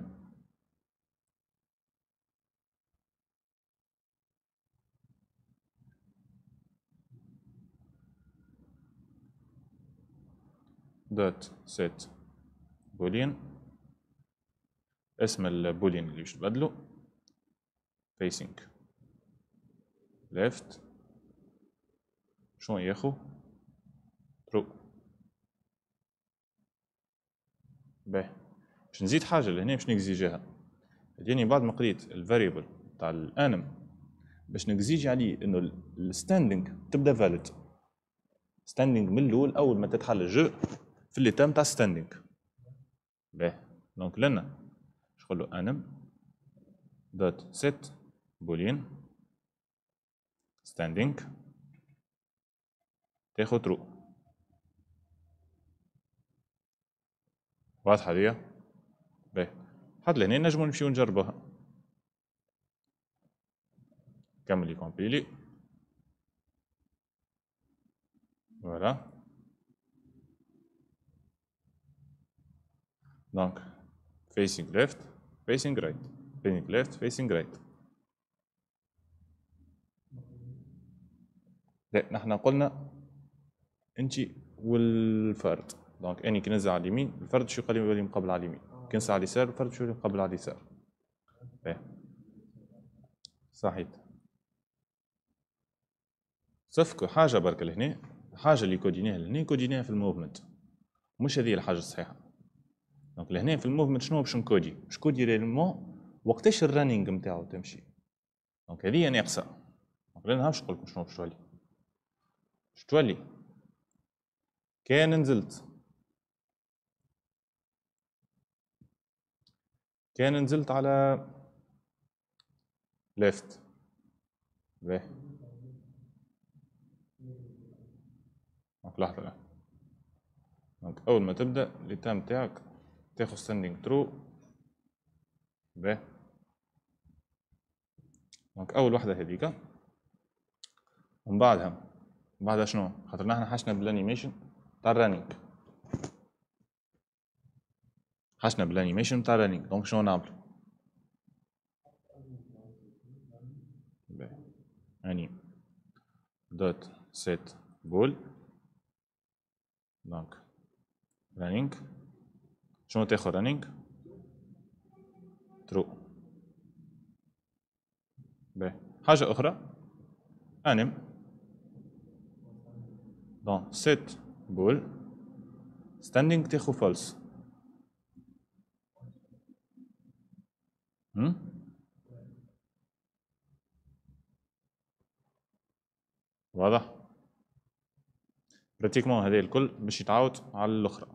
S1: dot set boolean اسم البولين اللي باش تبدلو facing left شنو ياخو true. باهي باش نزيد حاجة لهنا باش نكزيجيها. يعني بعد ما قريت الفاريبل تاع الانم باش نكزيجي عليه انه الستاندينغ تبدا فاليد. ستاندينغ من الاول اول ما تتحل الجو في اللي تام تاع ستاندينغ. باهي دونك لنا نقول له انم دوت سيت بولين ستاندينغ تاخد ترو. واضحة دي؟ باهي حد لهنا نجمو نمشيو نجربوها. كمل يكومبيلي. فوالا دونك facing left facing right facing left facing right. لا نحنا قلنا انت والفرد دونك اني كي ننزل على اليمين الفرد شو يولي مقبل على اليمين، كي ننزل على اليسار الفرد شو يولي مقبل على اليسار. باهي صحيت. صفكوا حاجه برك لهنا، حاجه اللي كوديناها لهنا كوديناها في الموفمنت، مش هذه الحاجه الصحيحه. دونك لهنا في الموفمنت شنو باش نكودي؟ باش كودي ريلمون وقتاش الرننج نتاعو تمشي. دونك هذه ناقصه. دونك انا باش نقول لكم شنو باش تولي. باش تولي كان نزلت على ليفت. باهي دونك لحظه الان. دونك اول ما تبدا التام تاعك تاخذ ستاندينغ ترو. باهي دونك اول وحده هذيك، ومن بعدها شنو؟ خاطر نحن حشنا بالانيميشن تاع الرننج، حشنا بالانيميشن تاع الرننج. دونك شنو نعملو؟ باهي انيم دوت سيت بول دونك رننج شنو تاخذ رننج؟ ترو. باهي حاجه اخرى انم دون سيت بول ستاندينغ تاخذ فالس. واضح؟ براتيكمون هذه الكل باش يتعاود على الاخرى.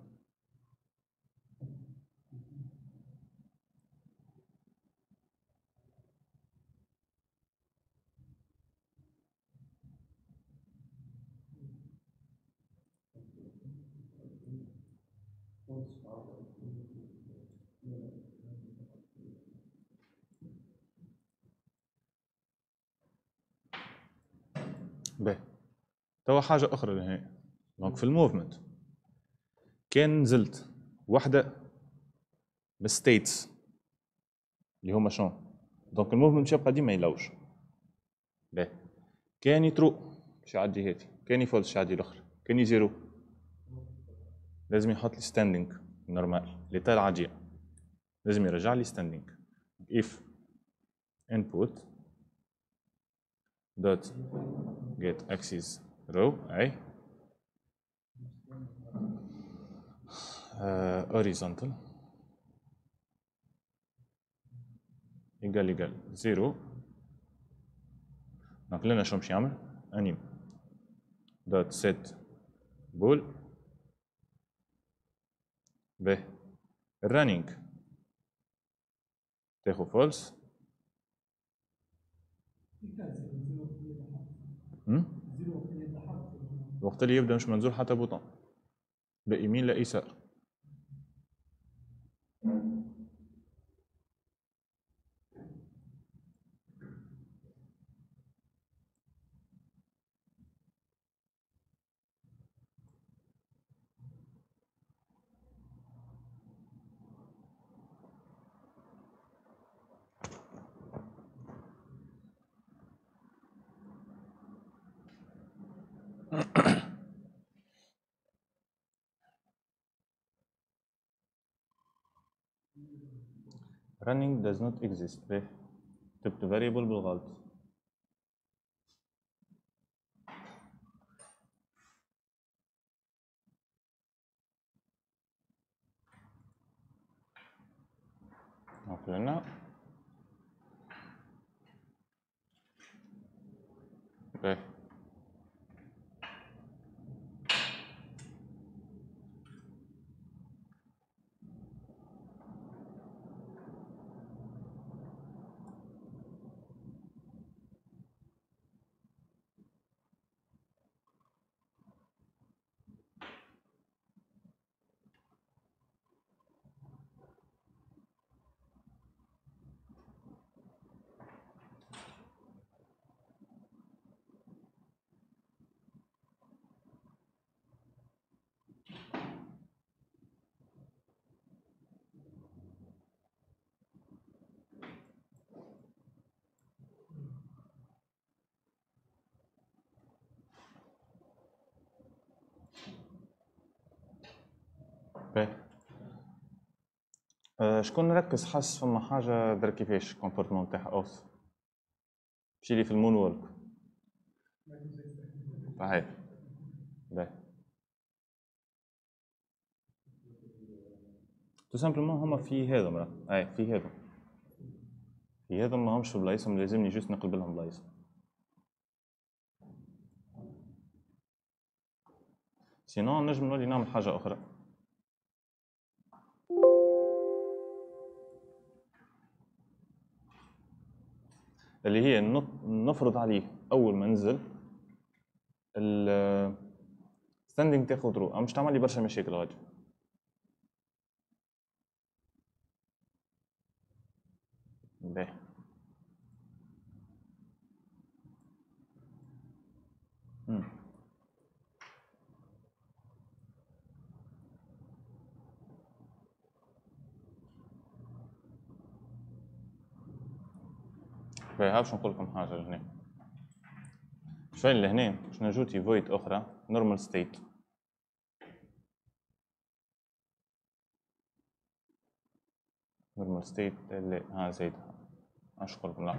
S1: باهي توا حاجه اخرى لهنا. دونك في الموفمنت كان نزلت وحده بالستيتس اللي هما شنو؟ دونك الموفمنت باش يبقى ديما يلوج. باهي كان يترو باش يعدي هاتي، كان يفولس باش يعدي الاخرى، كان يزيرو لازم يحط لي ستاندينغ نورمال ليتا العاديه، لازم يرجع لي ستاندينغ. if input dot get axis row اي horizontal equal 0. دونك لنا شنو باش يعمل؟ انيم دوت سيت بول. باهي الرننج تاخذ فولس. وقت اللي يبدا مش منزول حتى بوطون لا يمين لا يسار. running does not exist. باهي كتبت variable بالغلط. هنا باهي باهي. شكون ركز حس فما حاجة درا كيفاش الكومبورتمون تاعها اوف مشيلي في المون وورك. صحيح. باهي تو سامبلومون هما في هذم راه في هذم ماهمش في بلايصهم، لازمني جوست نقلب لهم بلايص. سينون نجم نولي نعمل حاجة أخرى. اللي هي نفرض عليه أول ما ننزل الستاندينج تاخد رو، مش تعمل لي برشا مشاكل غادي. باهي باهي هاوش نقول لكم حاجة لهنا. شوية لهنا باش نجوتي فويد أخرى نورمال ستيت. نورمال ستيت اللي ها زايد اش نقول لكم. لا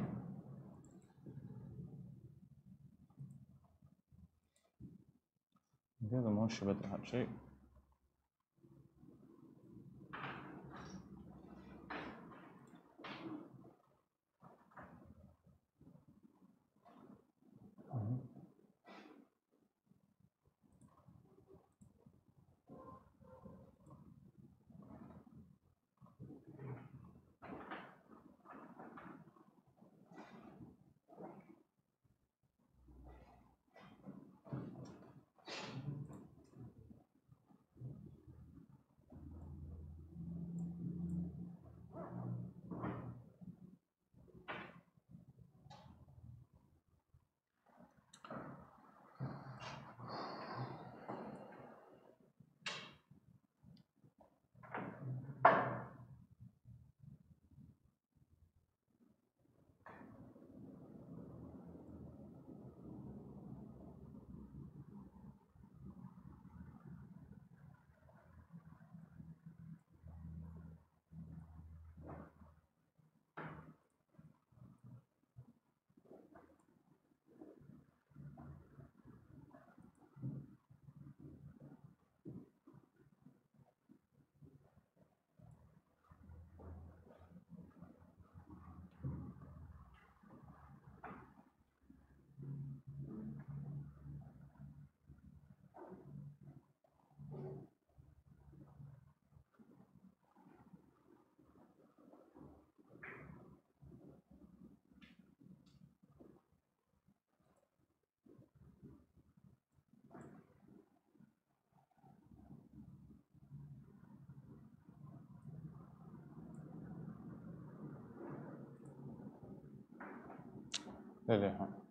S1: هذا ماهوش يبدل شيء. لا